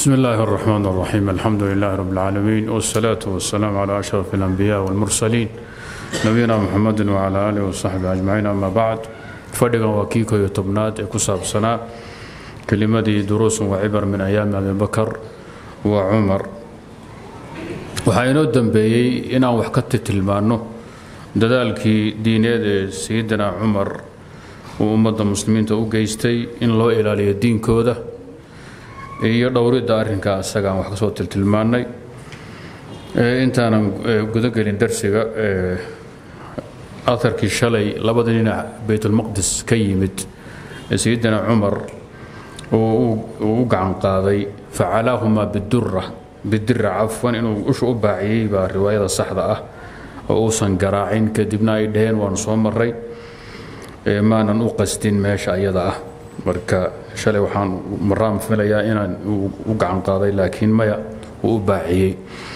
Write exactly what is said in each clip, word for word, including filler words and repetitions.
بسم الله الرحمن الرحيم. الحمد لله رب العالمين، والصلاة والسلام على أشرف الأنبياء والمرسلين نبينا محمد وعلى آله وصحبه أجمعين. أما بعد، فدغا وكيكو يتبنات كساب سنة كلمة دروس وعبر من أيام أبي بكر وعمر. وحين دنبيي إنا وحكت تلمانو ددالكي دينيد سيدنا عمر وأمة المسلمين تو جيستي إن لو إلى الدين كوده iyo dhowrida arrinka asaga wax ka soo tiltilmaanay intaana guda galin darsiga atarkii shalay labada dhinac Baytul Maqdis ka yimid Sayyidina Umar oo gacan qaaday facalahuma bidurra bidirra afwan inuu ushu u baaciyay baa riwaayada saxda ah oo uusan garaacin kadibna ay dhaheen waan soo maray maanan u qastin meesha ayada ah. marka shalay waxaan maraan filayaa inaan u gacan qaaday laakiin maya uu baaciyay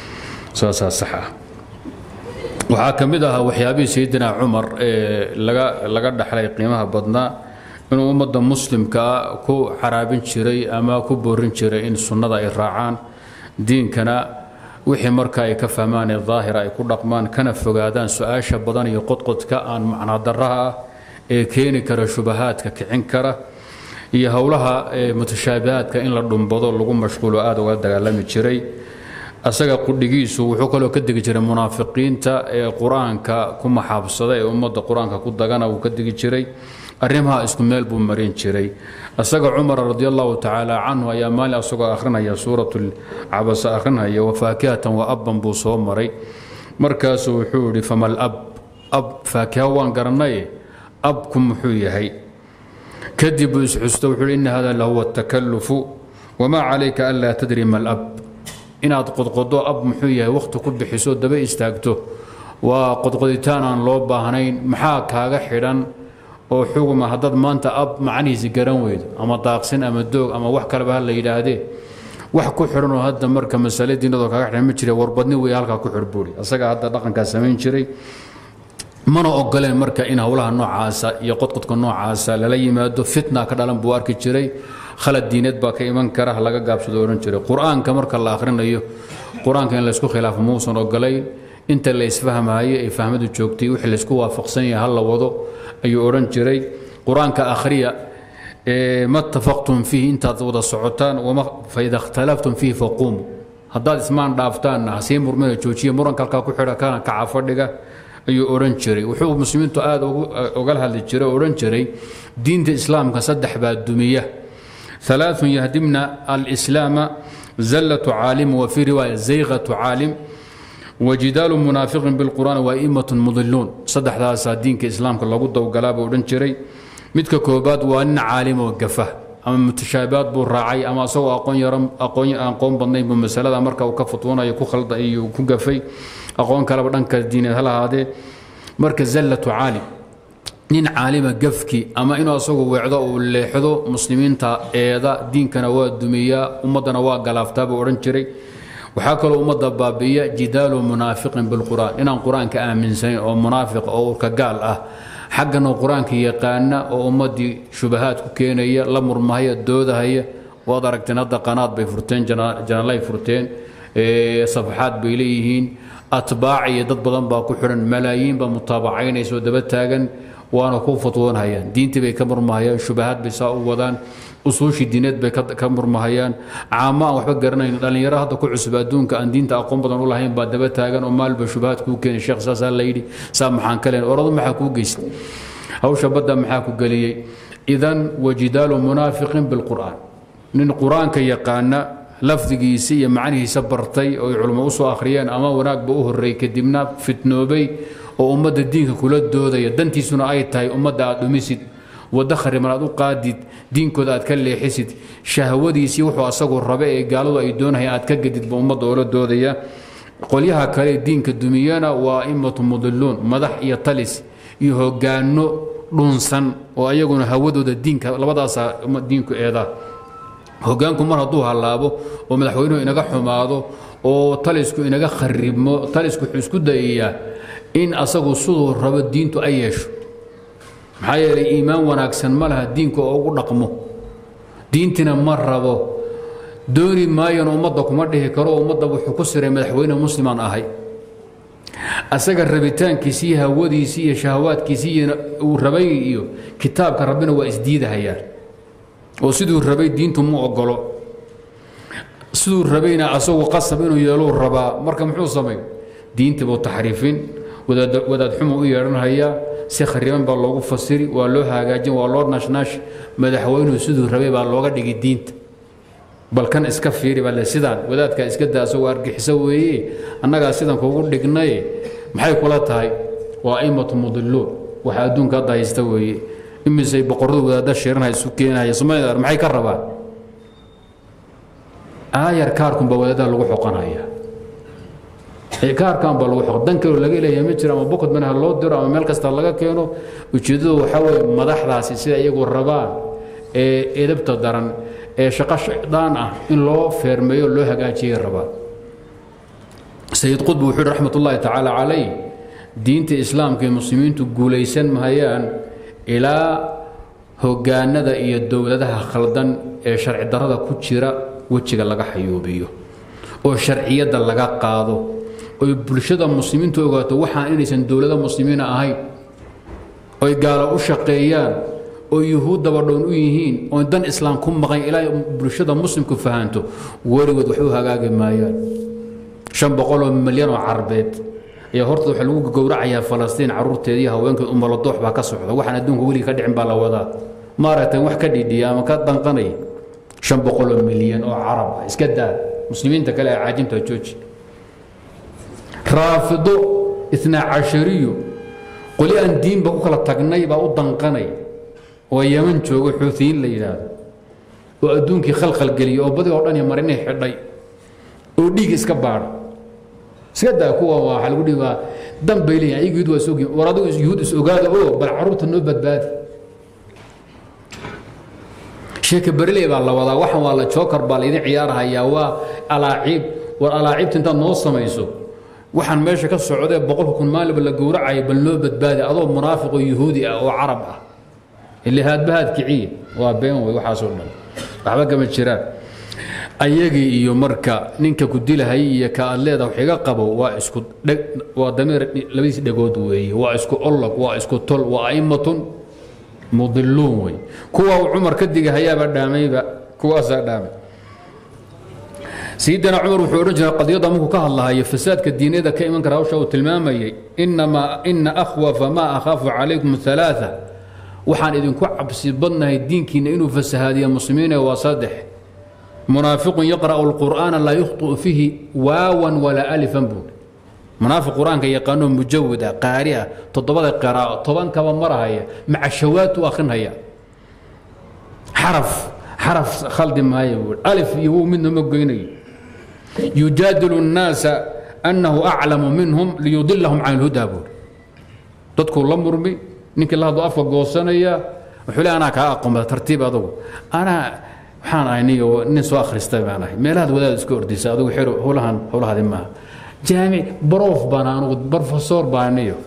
saasa sax ah. waxa kamid ah waxyaabihii Sayyidina Umar ee laga laga dhaxlay qiimaha badnaa inuu ummadda muslimka ku xaraabin jiray ama ku boorin jiray in sunnada ay raacaan diinkana wixii marka ay ka fahmaan ee daahira ay ku dhaqmaan kana fogaadaan su'aasha badan iyo qodqodka aan macna darraha ee keeni kara shubahaadka kicin kara iyo hawlaha mutashaabihaadka in la dhumbado lagu mashquulo aad uga dagaalami jiray. asaga qudhigiisu wuxuu kaloo ka digi jiray munaafiqiinta ee quraanka ku maxaabsada ee ummadda quraanka ku dagana uu ka digi jiray arrimaha isku meel buu marin jiray. asaga Umar radiyallahu ta'ala anhu ayaa maali asagoo akhrinaya suuratul Abasa akhrinaya wa faakihatan wa abban buu soo maray markaas wuxuu yiri famal ab ab faakiha waan garanay abkum wuxuu yahay كذب يسحستو إن هذا لهو التكلف وما عليك ألا تدري ما الأب إن قد قضوا أب محوية وقت كب حسود دبي استاجته وقد قضيتان عن لوبا هنين محاك هذا حيران وحكم هذا ما أنت أب معني زجران ويد أما طاقسين أما الدوق أما وحكر بهلا إلى هذه وحكو حرن وهذا مركب مسألة دين ذوك هذا مشري وربطني ويالك كحر بولي أصدق هذا رقم كاسمين شري mana ogoleen marka in hawlaha noocaasa iyo qodqodka noocaasa la yimaado fitna ka dhalan buu arki jiray khalad diineed baa ka iman kara laga gaabsado oran jiray quraanka marka la akhrinayo quraanka in la isku khilaafo muusan ogolayn inta la isfahmaayo ay fahmadu joogtay wixii la isku waafaqsan yahay hal la wado ayuu oran jiray quraanka akhriya ee ma tafaqtum fihi inta wada socotaan wama fa idha ikhtalaftum fihi faqum haddaad ismaan dhaaftaan hasiin murmada joojiye muranka halka ku xidha kana ka cafadhiga ayuu oran jiray. wuxuu muslimiintu aad uga hadli jiray oran jiray diinta islaamka saddex baa dumiya ثلاث يهدمنا الإسلام زلة عالم وفي رواية زيغة عالم وجدال منافق بالقرآن وإمة مضلون. صدح ذا دينك إسلام كله قد وقلاب oran jiray midka koobaad waa in caalim waqafa ama mutashaabihad buu raacay ama soo aqoon yaram aqoon aan qoon badnay masalada marka uu ka fatwoonayo ku khalday iyo ku gafay aqoon kala dhanka diineed hal ahaade marka zallatu caalim nin caalima gafki ama inuu asagu weecdo oo leexdo muslimiinta eeda diinkana waa dumiya ummadana waa galaaftaa buu oran jiray. waxa kale ummadda baabiya jidaalu munaafiqin bil quraan inaan quraanka aaminsan oo munaafiq oo ka gaal ah xaqana quraanka yaqaana oo ummadii shubahaad ku keenaya la murmahaya doodahaya waad aragteen hadda qanaad bay furteen janaalay furteen ee safxaad bay leeyihiin atbaaci dad badan baa ku xiran malaayiin ba mutaabacaynayso daba taagan waana ku fatwoonayaan diintii bay ka murmahayaan shubahaad bay saa u wadaan usuushi diineed bay ka murmahayaan caama waxba garanayn dhalinyaro hadda ku cusub adduunka aan diinta aqoon badan u lahayn baa daba taagan oo maalba shubahaad ku keenay sheekh saasa la yiri saa maxaan kaleen oradu maxaa ku geystay hawsha badda maxaa ku galiyay idan wajidaalu munaafiqin bil quraan nin quraanka yaqaana lafdigiisa iyo macnihiisa bartay oo culimo u soo akhriyeen ama wanaagba u horeey kadibna fitnoobay oo ummadda diinka kula doodaya dantiisuna ay tahay ummadda aad dhumisid wada kharimaad u qaadid diinkooda aad ka leexisid shahwadiisii wuxuu asagu rabe ee gaaladu ay doonayaan aad ka gadid ba ummadda oo la doodaya. qolyaha kale diinka dumiyana waa immatu mudilluun madax iyo talis iyo hogaano dhunsan oo ayaguna hawadooda diinka labadaas diinku eeda hogaanku mar hadduu halaabo oo madaxweynuhu inaga xumaado oo talisku inaga kharibmo talisku wuxuu isku dayayaa in asagu siduu rabo diintu ay yeesho maxaa yeelay iimaan wanaagsan ma laha diinku oo ugu dhaqmo diintina ma rabo دوني ما ين أمضك ومرده كرو أمضك وحكسر مدحوين مسلمان أهي أسجل ربيتان كيسيها ودي سيها شهوات كيسية والربي كتاب كربنا وإسديدها هي وسدوا الربي دينتم مو أقلوا سدوا الربينا أسوق قصبين يلو الربا مركم حوصمين دين تبو تحريفين ودا ودا حمو يرن هيا سخريان بالله فسري والله هاجين والله ناش ناش مدحوين وسدوا الربي بالله دغ دين بل كان اسكفيري بل سيدان ودادك اسكدا سو ارغخ سوي انغا سيدان كوغو دغناي maxay kula tahay waa aymatu mudillu waxa adduunka daysta weeye imisay boqoradu wadaada sheeranay isu keenay Soomaaliya maxay ka rabaan aayar kaarkum bawada lagu xoqanaya ee kaarkan baa lagu xoq dan kale laga leeyahay ma jira ama bokod manaha loo diro ama meel kasta laga keeno ujeedadu waxa weeye madaxdaasi sida iyagu rabaan ee edabta daran ee shaqo shaqdaan ah in loo feermeeyo loo hagaajiyo rabaan سيد قطب وحيد رحمة الله تعالى عليه دينة الإسلام كمسلمين تقوليسن مهيان إلى هجانا ذا يدو لها خلدان شرع درada ku jira wajiga laga xayoobiyo oo sharciyada laga qaado oo bulshada muslimiintu ogaato waxa inaysan dawladda muslimiina ahayn oo gaalo u shaqeeyaan oo yuhuudda badhoon u yihiin oo dan islaam ku maqan ilaa bulshada muslimku fahanto warigood wuxuu hagaagi maayaan shan boqol milyan oo carbeed ee horta waxa lagu gowracayaa Falastiin caruurteedii haweenka umma la doox baa ka socda waxaan adduunka wali ka dhicin baa la wadaa maaragtay wax ka dhidhiya ama ka danqanay shan boqol milyan oo carab iska daa muslimiinta kale ay caajinta jooji raafido اثنا عشر qoli aan diin ba ku kala tagnay baa u danqanay oo Yemen joogo Xuuthiin la yiraahdo oo adduunkii khalkhal galiyo oo badi oo dhan marinay xidhay oo dhiig iska baar سيدا كوا waxa lagu dhibaa dambeeyay ayagu waa soo geeyay waradu yuhud is ogaada oo bal caruurta noo badbaad sheeka barley baa la wadaa waxan waa la joker baa leedin ciyaaraya waa alaacib war alaacib inta noo sameeyso waxan meesha ka socday boqol kun maalib la gowracay bal noo badbaad adoo munaafiq oo yahuudi ah oo carab ah اللي هاد بهاد كعي وبين waxa soo dhan waxba kama jiraan ayagi iyo marka ninka ku dilahay iyo ka aleeda waxiga qabo waa isku waa dameer labadiis dhagood weeye waa isku olog waa isku tol waa aymatun mudilluun way kuwa Umar ka digahayaba dhaamayba kuwa sa dhaamay سيدنا عمر wuxuu oran jiray qadiyada markuu ka hadlayo fasaadka diinada ka iman kara hawsha uu tilmaamayay inma in akhwafa ma akhafu alaykum thalatha waxaan idinku cabsi badnahay diinkiina inuu fasahaadiyo muslimiina waa saddex منافق يقرأ القرآن لا يخطئ فيه واوا ولا ألفا بود منافق القرآن كي يقانون مجودة قارئة تضبط القراءة طبعا كما مرة هي مع الشوات وآخرها هي حرف حرف خلد ما يقول ألف يهو منه مقيني يجادل الناس أنه أعلم منهم ليضلهم عن الهدى بود تذكر الأمر بي نك الله ضعف وقوصانية وحولي أنا كأقوم ترتيب هذا أنا waxaan ayniyo nin soo akhristay baan ahay meelaha wadaad isku ordisay adigu xiro howlahan howlaha ma jaami prof baan anigu professor baan ahay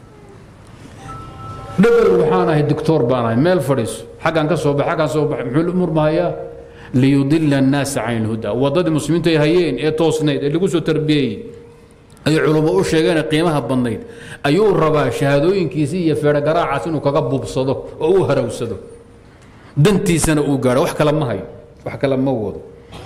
dabal waxaan ahay doctor baan ahay meel fadhiis xagan ka soo bax xagan soo bax muxuu umur maaya li yudilla an-nas 'an al-huda wadada muslimiinta ay hayeen ee toosneed ee lagu soo tarbiyay ay culimo u sheegeen qiimaha badnayd ayuu rabaa shahaadooyinkiisa iyo feer garaacaas inuu kaga bubsado oo uu harawsado dantiisana uu gaaro wax kala ma hayo wax kala ma wado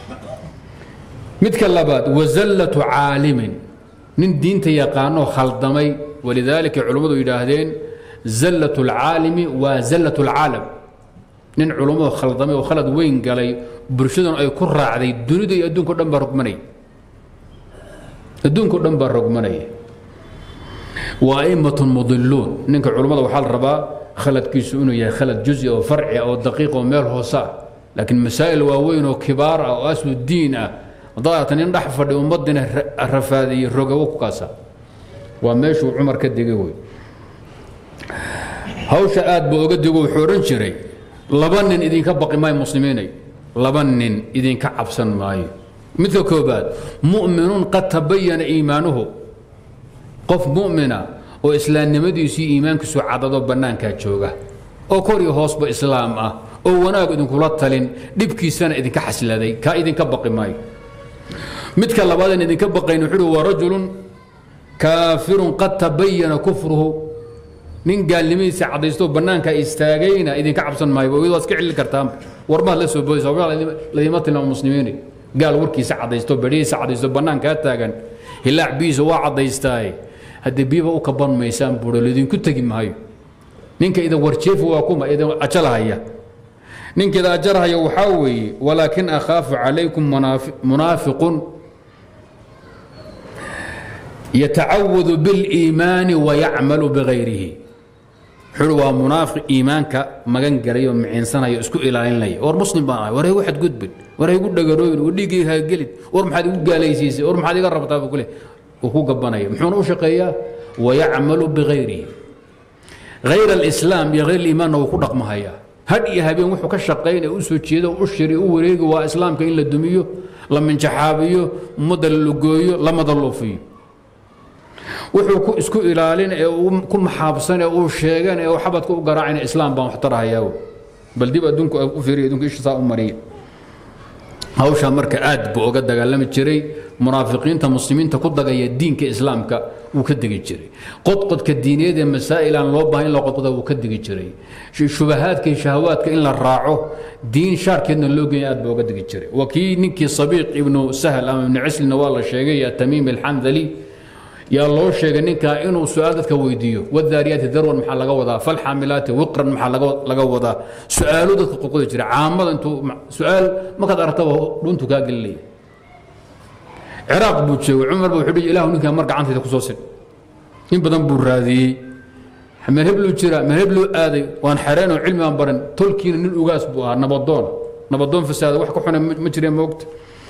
midka labaad wazallatu aalimin nin diinta yaqaano khaldamay walidaalika culimadu yiraahdeen zallatu alaalimi wa zallatu alaalam nin culimo khaldamay oo khalad weyn galay bulshadan ay ku raacday dunida iyo adduunka dhan ba rogmanay adduunka dhan ba rogmanay wa aymatun mudillun ninka culimada waxa la rabaa خلد كيسو انه يا خلد جزء او فرعي او دقيق او ميل هوسا لكن مسائل واوين او كبار او اسو الدين ضاعت ان دح فدي امدنا الرفادي الرغو كاسا وماشو عمر كدغي وي هوش اد بو اوغا دغو خورن جيري لبنن idin ka baqi maay muslimiinay labanin idin ka cabsan maayo midka koobaad mu'minun qad tabayyana iimanuhu qof mu'mina oo islaamnimadiisu iimaankiisu cadado banaanka jooga oo kor iyo hoosba islaam ah oo wanaag idin kula talin dhibkiisana idin ka xasladay ka idin ka baqi maayo midka labaad idin ka baqayn wuxuu waa rajulun kaafirun qad tabayyana kufruhu nin gaalnimadiisa cadaysto banaanka istaagayna idin ka cabsan maayo oo iska cilin kartaan warma la soo boodayso ladima tilma muslimiin gaal warkiisa cadaysto bariisa cadaysto banaanka taagan hilaac biisa waa cadaystay hadii biiba u ka ban meysaan buuro idin ku tagi maayo ninka ida warjeef waa kuma ida ajalahaya ninka ida ajarahaya waxa weeye walaakin akhaafu alaykum munaafiqun yata'awwadhu bil iimaan wa ya'malu bighayrihi xulwa munaafiq iimaanka magan garayo micinsanayo isku ilaalinay war muslim baa war waxad gudbin war ay ugu dhagarooyin u dhigay ha gelid war maxaad ugu gaalaysiisay war maxaad iga rabtaa buu kule oo ku gabanaya muxuu u shaqeeyaa wa ya'malu bighayrihi غير الإسلام يا غير الإيمان هو كل رقم هيا هدي هبين وحو كشقين أسو تشيدا وأشري ووريق وإسلام كإن للدميو لما انشحابيو مدل اللقويو لما ضلوا فيه وحو اسكو إلالين كل محابسين أو شيغان أو حبتكو قراعين إسلام بان محترها ياو بل دي بدونكو أفيري دونكو إيش صاء مريء هاوشا مركا آد بو قد قال لم تشري منافقين تمسلمين تقود دغيا الدين كإسلام كا وكدغي جري قد قد كدينيه دي مسائل ان لو باين لو قد وكدغي جري شبهات كي شهوات كإن لا راعو دين شارك ان لو غي آد بو قدغي جري وكي نينكي صبيق ابن سهل ام ابن عسل نوال شيغي تميم الحنظلي يا الله شيغ نينكا انو سؤال دك ويديو والذاريات ذروا محل لغا ودا فالحاملات وقرا محل لغا ودا سؤالو دك قود جري عامه انتو سؤال ما قد ارتبه دونتو كا قلي عراق بوجه وعمر بو حدي إله نكا مرق عنتي كسوسن إن بدن برادي من هبلو جرا من هبلو آدي وان حرين وعلم وان برن تلكين نل أوجاس بوها نبضون نبضون في السادة وحكوا حنا مجري موقت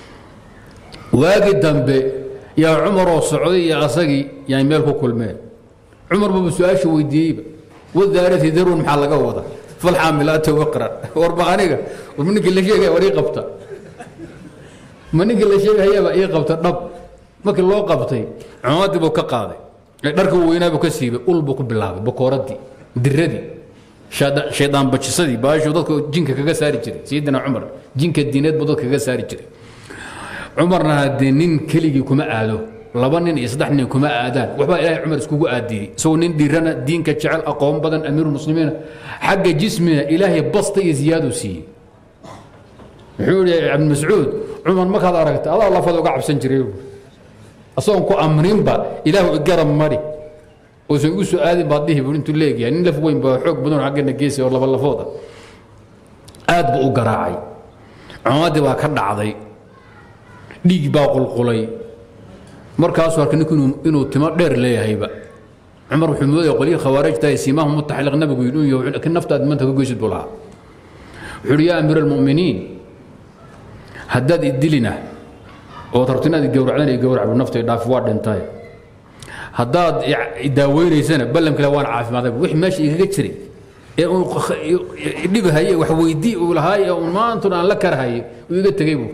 واجد دنبي يا عمر والسعودية يا أصقي يعني مالكو كل مال عمر بو سؤال شو يديب والذارث يدرون محل قوضة فالحاملات وقرا واربعانية ومنك اللي شيء وريقبته منك اللي شيء هي بقى يقبط الضب markii loo qabtay cumaadi buu ka qaaday dharka weynaa buu ka siibay ul buu ku bilaabay bakooradi diradi shaydaan bajisadii baashu dadka jinka kaga saari jiray sayidina Umar jinka diineed buu dadka kaga saari jiray Umarna hadii nin keligii kuma aado laba nin iyo saddex nin kuma aadaan waxba Ilaahay Umar iskugu aadiyay soo nin dirana diinka jecel aqoon badan amiirul muslimiina xagga jismiga Ilaahay basta iyo ziyaado siiyay wuxuu yahay Ibn Mas'ud Umar ma ka aragtay Allah la fado uga cabsan jiray أصلاً كو أمرين با إله إجرام مري وسوي سؤال بعضيه بنتو ليج يعني نلف وين بحق بدون حق النجيسي والله بالله فوضى آد بقوا قراعي عمادي وكرد عضي ليج باقول قلي مركز وكان يكون إنه تمر دير ليه هيبة عمر محمود يقول لي خوارج تاي سيماهم متحلق النبي يقولون يوعد لكن نفترض من تقول بولها حرية أمير المؤمنين هداد الدلنا oo tartina gowracdan ay gowrac nafta dhaaf waa dhintay hadaad daaweereysana ballan kale waan caafimaad wix meesha iga jiray ee uu dhibahay wax weydii uu lahaay oo maanta aan la karahay uu iga tagay buu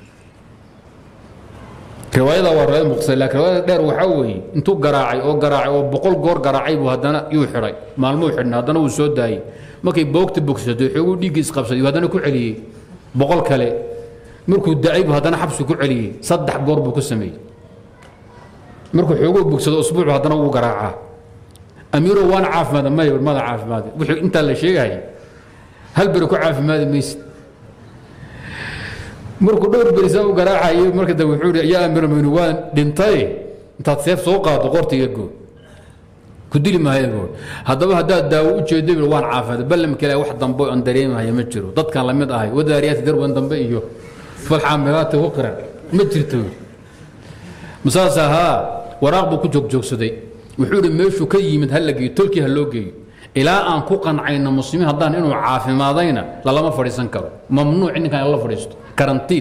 riwaayada waa riwaayad muqsal laakiin riwaayada dheer waxa weey intuu garaacay oo garaacay oo boqol goor garaacay buu hadana uu xiray maalmo xidhna hadana uu soo daayay markay boogta bogsado wuxuu dhiigis qabsaday hadana ku celiyay boqol kale markuu daayib hadana xabsu ku celiyay saddex goor buu ku sameeyay markuu xoogoo bogsado usbuuc hadana uu garaaca amiiro waan caafimaad ma yar ma caafimaad wixii inta la sheegay hal bir ku caafimaad mees markuu dhowr berisaa uu garaacayo marka dad wuxuu yaa amiiro min waan dhintay inta seef soo qaado qortiga go ku dili maayo hadaba hadaa daawo u jeedo waan caafimaad ballam kale wax dambe aan dareemayo ma jiro dadkan la mid ahay wadaariyad darban dambe iyo فالحاملات وقرا ما جرتو مساسها وراق بو جوج جوجسدي وحور ميشو كيمد هلغي تلكي هلوغي الى ان كو قنعين المسلمين هدان انو عافيمادينا لا لما فريسن كرو ممنوع انك الله فريستو كارنتيل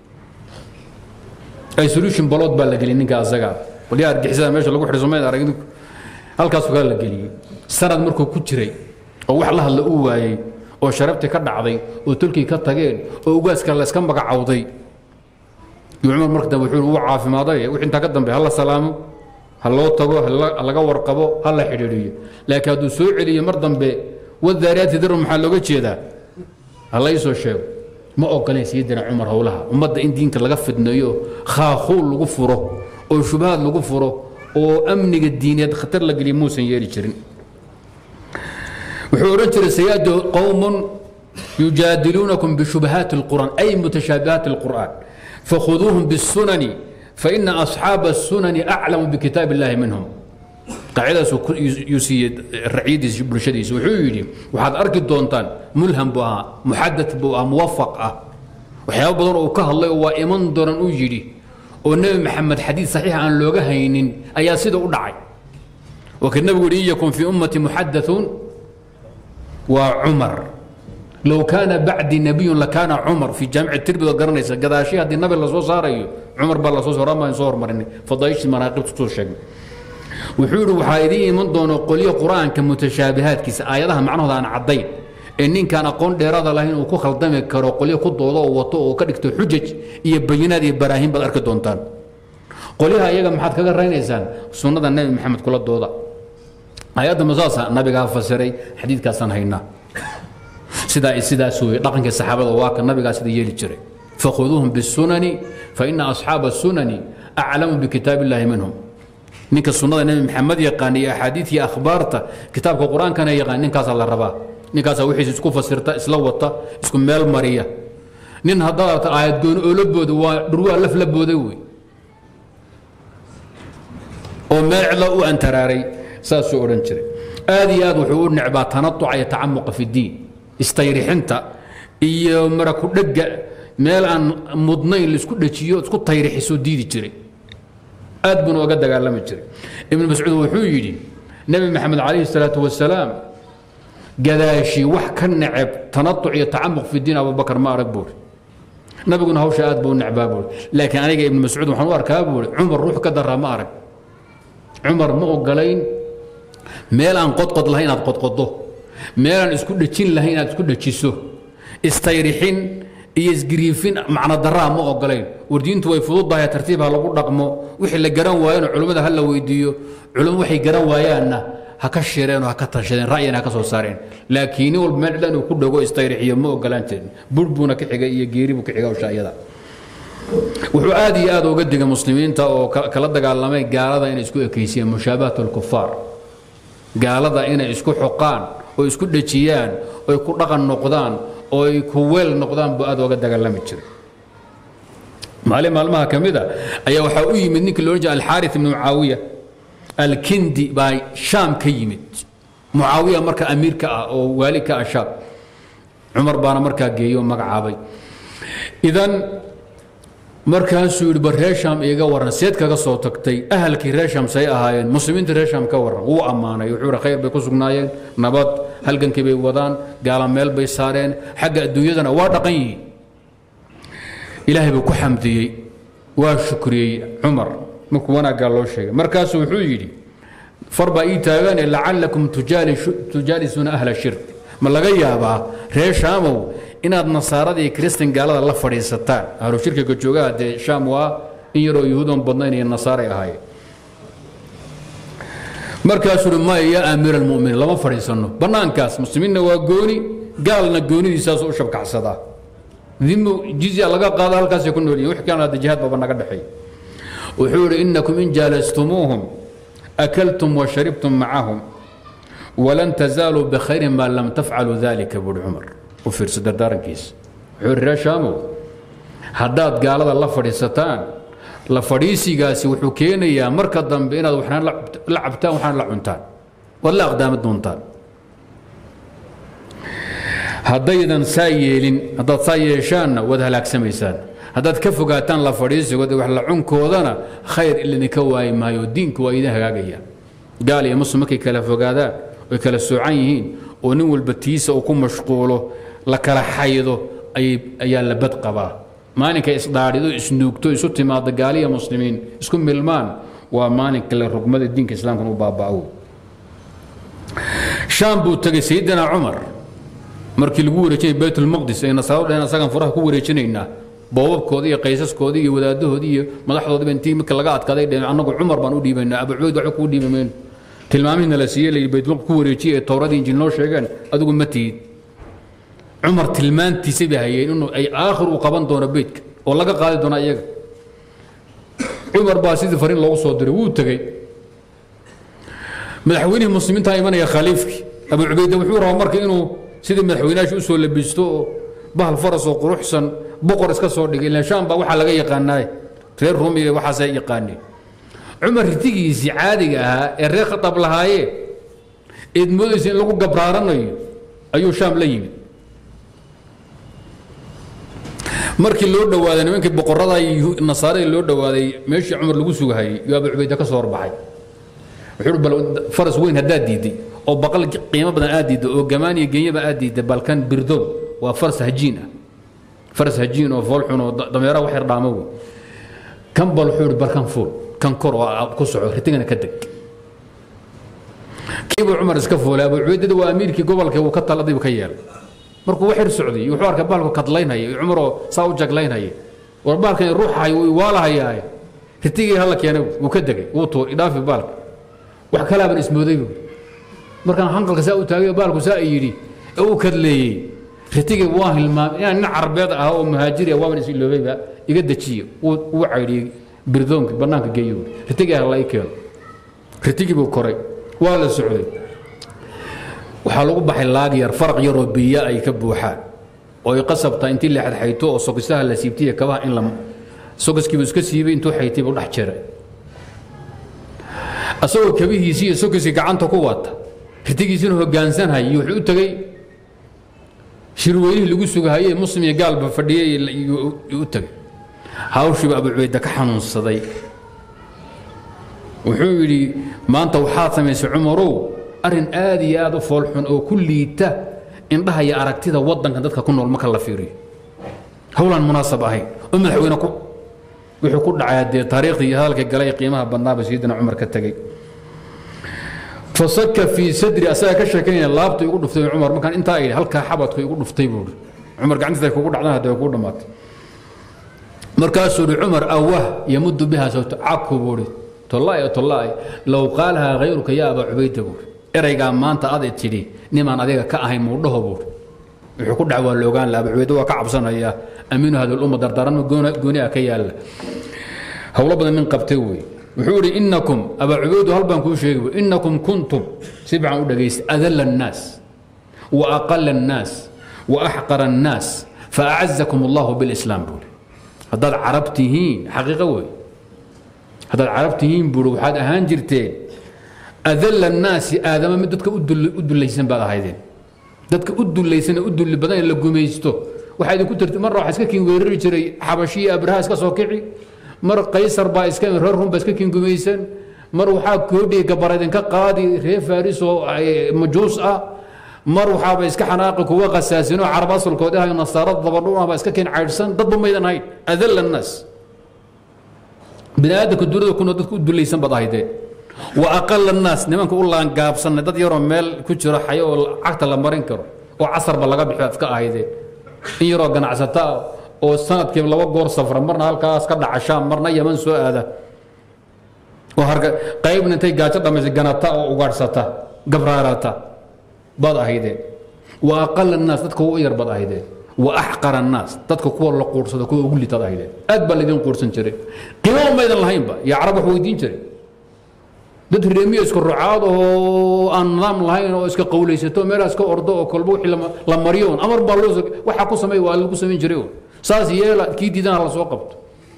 اي سوليوشن بلود با لغلي نينكا اسغا ولي ارجحسا ميشو لوو خريسمay aragid halkaas uga la galiyay sanad markuu ku jiray oo wax la hadla uu waayay oo sharafti ka dhacday oo tulkii ka tageen oo ugaaska la iska magacawday Umar markada wuxuu uu caafimaaday wixii inta ka dambeeyay hal salaamo hal loo tago hal laga warqabo hal la xiriiriyo laakiin haduu soo celiyo mar dambe wadaariyad diru maxaa looga jeedaa الله يسوع شيء ما أقولين سيدنا عمر هولها ومد إن دينك لقفت نيو خاخول لقفره أو شبهات لقفره أو أمن الدين يدخطر لك لي موسى يلي شرين وحورنت السياد قوم يجادلونكم بشبهات القرآن أي متشابهات القرآن فخذوهم بالسنن فإن أصحاب السنن أعلم بكتاب الله منهم قاعدة يسيد الرعيد يجبر شديد وحيدي وحد أركض دونتان ملهم بها محدث بها موفق وحياه بدر وكه الله وإيمان دوران أجري والنبي محمد حديث صحيح عن لوجه هينين أي سيد ودعي وكان النبي يكون في أمتي محدث وعمر لو كان بعد نبي لكان عمر في جامع التربية والقرنيس قد أشياء هذه النبي الله صار عمر بالله صار ما ينصور مرني فضايش المناقب تطول شيء وحوروا وحايدين من دون قولي قرآن كمتشابهات كيس آياتها معناه عن عضين إن كان قون ديراد الله إنه كخل دمك كرو قولي خد ضوضاء وطوء وكركت حجج يبينات إبراهيم بالأرك دونتان قوليها يا جماعة حد كذا رين إنسان سنة النبي محمد كل الضوضاء آيات مزاسة النبي قال فسري حديث كاسان هينا سدا سدا سوي لكن الصحابة واك النبي قال سدا يلي جري فخذوهم بالسنن فإن أصحاب السنن أعلم بكتاب الله منهم نيك السنة النبي محمد يقان يا حديث يا أخبارته كتاب القرآن كان يقان نيكاس الله ربا نيكاس وحيس اسكو فسرته اسلوته اسكو ميل مريا نين هضات آيات دون أولبود ودروا لف لبودوي ومال علا وأنت راري ساسو أورنجري آدي آد وحور نعبات تنطع يتعمق في الدين استيريح انت إيا مركو دقة ميل عن مضنين اللي اسكو دجيو اسكو تيريح سو ديدي جري آد بن وقد قال لما جري ابن مسعود وحويدي نبي محمد عليه الصلاة والسلام قداشي وح كان نعب تنطع يتعمق في الدين أبو بكر ما ربور نبي قلنا هوش آد بو نعبابور لكن أنا ابن مسعود وحنوار كابور عمر روح قدر ما أرك عمر مؤقلين ميل عن قد قد لهين قد قده ميل عن اسكو دجين لهين اسكو دجيسو استيريحين يسقريفين معنى الدراء ما أقلين وردينتو ويفضل ضايا ترتيبها لو رقمه وحي اللي جران ويانا علماء هلا ويديو علماء وحي جران ويانا هكشرين وهكترشين رأينا هكسو صارين لكن والمعلن وكل جو استيريحية ما أقلان تين بربونا كحجة جيري وكحجة وشايدا وعادي هذا وقد المسلمين تا كلا قال لما قال هذا إن اسكو كيسية مشابهة الكفار قال هذا إن اسكو حقان ويسكو دجيان ويكون رقم نقدان ويكوّل نقدان بأد وقد قال لما تشري معلم معلمها كمذا أي وحوي منك اللي رجع الحارث بن معاوية الكندي باي شام كيمت معاوية مركا أمير كا أو والي كأشاب عمر بانا مركا جيو مقعابي إذن مركا سويد برهشام إيجا ورنا سيد كا صوتكتي أهل كي ريشام سي أهاين مسلمين ريشام كورنا هو أمانة يحور خير بيكوسقناين نبات هلقن كي بيودان قال ميل بيسارين حق الدنيا وادقي إلهي بكو حمدي وشكري عمر مكوانا قال له شيء مركز وحويدي فربا إيتاغان لعلكم تجالسون أهل الشرك ما لغايا با ريشامو إن النصارى دي كريستين قال الله فريستان أهل الشرك كجوغا دي شاموا إن يروا يهودون بدنين النصارى هاي مركز ما يا أمير المؤمنين لما فريسنو بنان كاس مسلمين وقوني قال نقوني دي ساسو شبك عصدا ذمو جزية لقا قادة هالكاس يكون لي وحكي عن هذا الجهاد بابا نقد حي وحور إنكم إن جالستموهم أكلتم وشربتم معهم ولن تزالوا بخير ما لم تفعلوا ذلك أبو عمر وفي صدر دار كيس حور رشامو حداد قال هذا الله فريستان لفريسي قاسي وحكينا يا مركز ضمبينا وحنا لعبتان وحنا لعبتان ولا أقدام الدونتان هذا إذا سايلين هذا سايشان وده لك سميسان هذا كفوقاتان لفريسي وده وحلا عنك وذنا خير اللي نكواي ما يودينك وإذا هاجيا قال يا مسلم كي كلا فوقادا وكلا السعيين ونول بتيسة وكم مشغوله لكلا حيضه أي أي لبد قباه مانك إصداريدو إسنوكتو إسوتي ما دقالي يا مسلمين إسكم ملمان ومانك الرقمة الدين كإسلام كانوا بابعو شامبو تجي سيدنا عمر مركي الجورة شيء بيت المقدس أي نصارى لأن سكن فرح كورة شنينا بواب كودية قيسس كودية ولاده هدية ملاحظة بنتي مك لقات كذا لأن عنك عمر بنودي بيننا أبو عبيد وعقودي بمن تلمامين الأسية اللي بيت المقدس كورة شيء التوراة إنجيل نور شيئا أدوك متي عمر تلمان تسبي هي إنه أي آخر وقبان دون بيتك والله قاعد دون أيق عمر باسيد فرين لو صدر وتجي مدحوين المسلمين تايمان يا خليفك أبو عبيدة وحور عمر كأنه سيد مدحويناش أسول لبستو بحال فرس وقروحسن بقر اسكا سو دغ إلا شام با waxa laga yaqaanay reer Roomi waxa say yaqaanay Umar ritigiisi caadiga ah ee reer khatab lahaaye idmoodis in lagu gabraaranayo ayuu sham la yimid markii loo dhawaaday nimankii boqorada iyo nasaare loo dhawaaday meeshii Umar lagu sugahay iyo Abu Ubayda ka soo horbaxay wuxuu bal faras weyn hadaa diiday oo baqal qiimo badan aad diiday oo gamaan iyo geeyaba aad diiday balkan birdoon وفرس هجينة فرس هجين وفولحون ودميرة وحير دامو كم بالحور بركان فول كان كور وكسعو رتينا كدك كيف عمر اسكفوا لا ابو عبيده واميركي قبل كي وكتل ادي وكيال مركو وحير سعودي وحوار كبالك كدلين هي عمره ساو جقلين هي وربالك يروح هي ولا هي رتيجي هلا كان وكدك وطو اضافي بالك wax kala ban ismooday markan hanqalka saa u taagay baalku saa yiri oo kadleeyay ritiga waa hilmaam in carbeed ah oo muhaajiri waa is iloobayba iga dajiyo uu cayriyay birdoonka banaanka geeyo ritiga la ikeen ritigi buu koray waa la socday waxa lagu baxay laag yar farq yar oo biya ay ka buuxaan oo ay qasabta intii la xad xayto oo sogisaha la siibtiye kabaha in la sogiskii iska siibay intuu xaytay u dhax jiray asagoo kabihiisii iyo sogisi gacanta ku wata ritigiisina hoggaansan hay wuxuu u tagay shirweeyihii lagu sugahayay muslim iyo gaalba fadhiyay u tagay hawshiba Abu Ubayda ka xanuunsaday wuxuu yiri maanta waxaad samaysay Umarow arin aad iyo aad u foolxun oo kulliita indhaha iyo aragtida wadanka dadka ku nool marka la fiiriyo hawlan munaasab ahay oo madaxweyne ku wuxuu ku dhacay taariikhdii halka galay qiimaha badnaa Sayyidina Umar ka tagay فصك في صدري أساك شكلين اللابط يقول دفتي عمر ما كان أنت أيه هل كحبط يقول دفتي بور عمر قاعد ذاك يقول عنا هذا يقول مات مركز عمر أوه يمد بها صوت عكو بوري طلعي طلعي لو قالها غيرك يا أبا عبيدة بور إرجع ما أنت قاعد تري نما ناديك كأهي موضوع بور يقول دعوة لو قال لأبا عبيدة وكعب سنة يا أمين هذا الأمة دردران جون جوني أكيال هؤلاء بدنا من قبتوي وحوري إنكم أبا عبيد هل بنكون شيء إنكم كنتم سبعة ودقيس أذل الناس وأقل الناس وأحقر الناس فأعزكم الله بالإسلام بولي هذا العربتهين حقيقة وي هذا العربتهين بولي وحاد أهان جرتين أذل الناس آدم من دتك أدل أدل ليسن بقى هايدين دتك أدل ليسن أدل اللي بدأ يلقوا ميستو وحاد كنت مرة حسكين ويري جري حبشية أبرهاس كسوكعي مر قيصر با اسكان ررهم بس كين غميسن مر وحا كودي غبرادن كقادي ري فارس مجوس اه مر وحا با اسك حناق كو قساسينو عرب اصل كودها نصارى ضبطوا با اسك كين عيرسن ضد ميدان هاي اذل الناس بنادك الدور كنا ددك دليسن بدايده واقل الناس نمنك والله ان غابسن دد يرو ميل ku jiro xayo cagta la marin karo oo casar ba laga bixi afka ahayde in yaro ganacsata oo sanadkii laba goor safar marna halkaas ka dhaca Shaam marna Yemen soo aada oo harka qaybna intay gaajo dhameysay ganata oo ugaadhsata gabraarata bad ahaydeen wa aqal الناس dadku u yar bad ahaydeen wa ahqar الناس dadku kuwa la quursado kuwa ugu liitad ahaydeen aad bal idin quursan jiray qiimo ma idin lahayn ba ya arab wax weydiin jiray dad reemiyo isku rucaad oo aan nidaam lahayn oo iska qowleysato meel iska ordo oo kolba wixii la mariyoon amar baa loo waxa ku sameey waa lagu sameyn jiray saas yeela kii diidan la soo qabto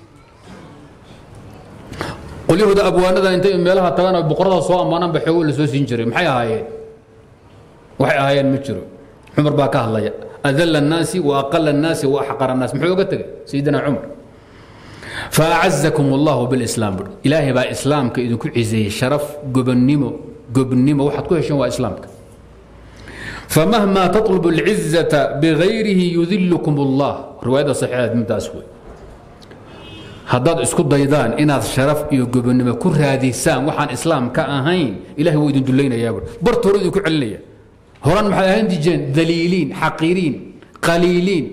qoliyada abwaanada intay meelaha tagaan boqorada soo amaanan ba xeewo la soo siin jiray maxay ahaayeen waxay ahaayeen ma jiro Umar baa ka hadlaya adalla an-nas wa aqalla an-nas wa ahqara an-nas muxuu uga tagay Sayyidina Umar فأعزكم الله بالإسلام إلهي با إسلامك إذن كو عزي شرف قبنمو قبنمو واحد كو هشام وإسلامك فمهما تطلب العزة بغيره يذلكم الله رواية صحيحة من تاسوي هداد اسكو ضيدان إنا شرف إيو قبنمو كل هذه سام وحان إسلام كأهين إلهي هو إذن دلينا يا بر برتو ريدو كو عليا هوران محا هندي جين ذليلين حقيرين قليلين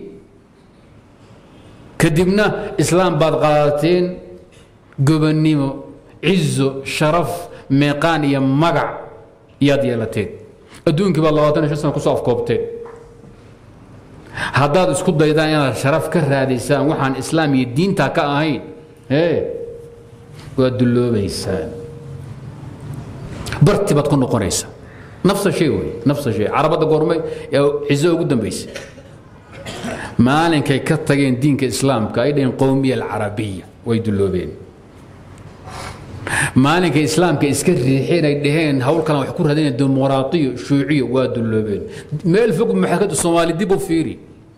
كدبنا إسلام بعد غالتين قبنيمو عزو شرف ميقانية مقع ياد يالتين أدونك بالله واتنا شو سنة كسوف كوبتين haddaad isku daydaan inaad sharaf ka raadaysaan waxaan islaam iyo diinta ka ahayn ee waa duloobaysaan barti baad ku noqonaysaa nafsa shay wey nafsa shay carabada goormay ee cizo ugu dambaysay maalinkay ka tageen diinka islaamka ay dhaheen qowmiya alcarabiya way duloobeen maalinkay islaamka iska riixeen ay dhaheen hawl kale wax ku raadinayaan dimuqraadiyo shuuciyo waa duloobeen meel fog maxakada Soomaali dib u fiiri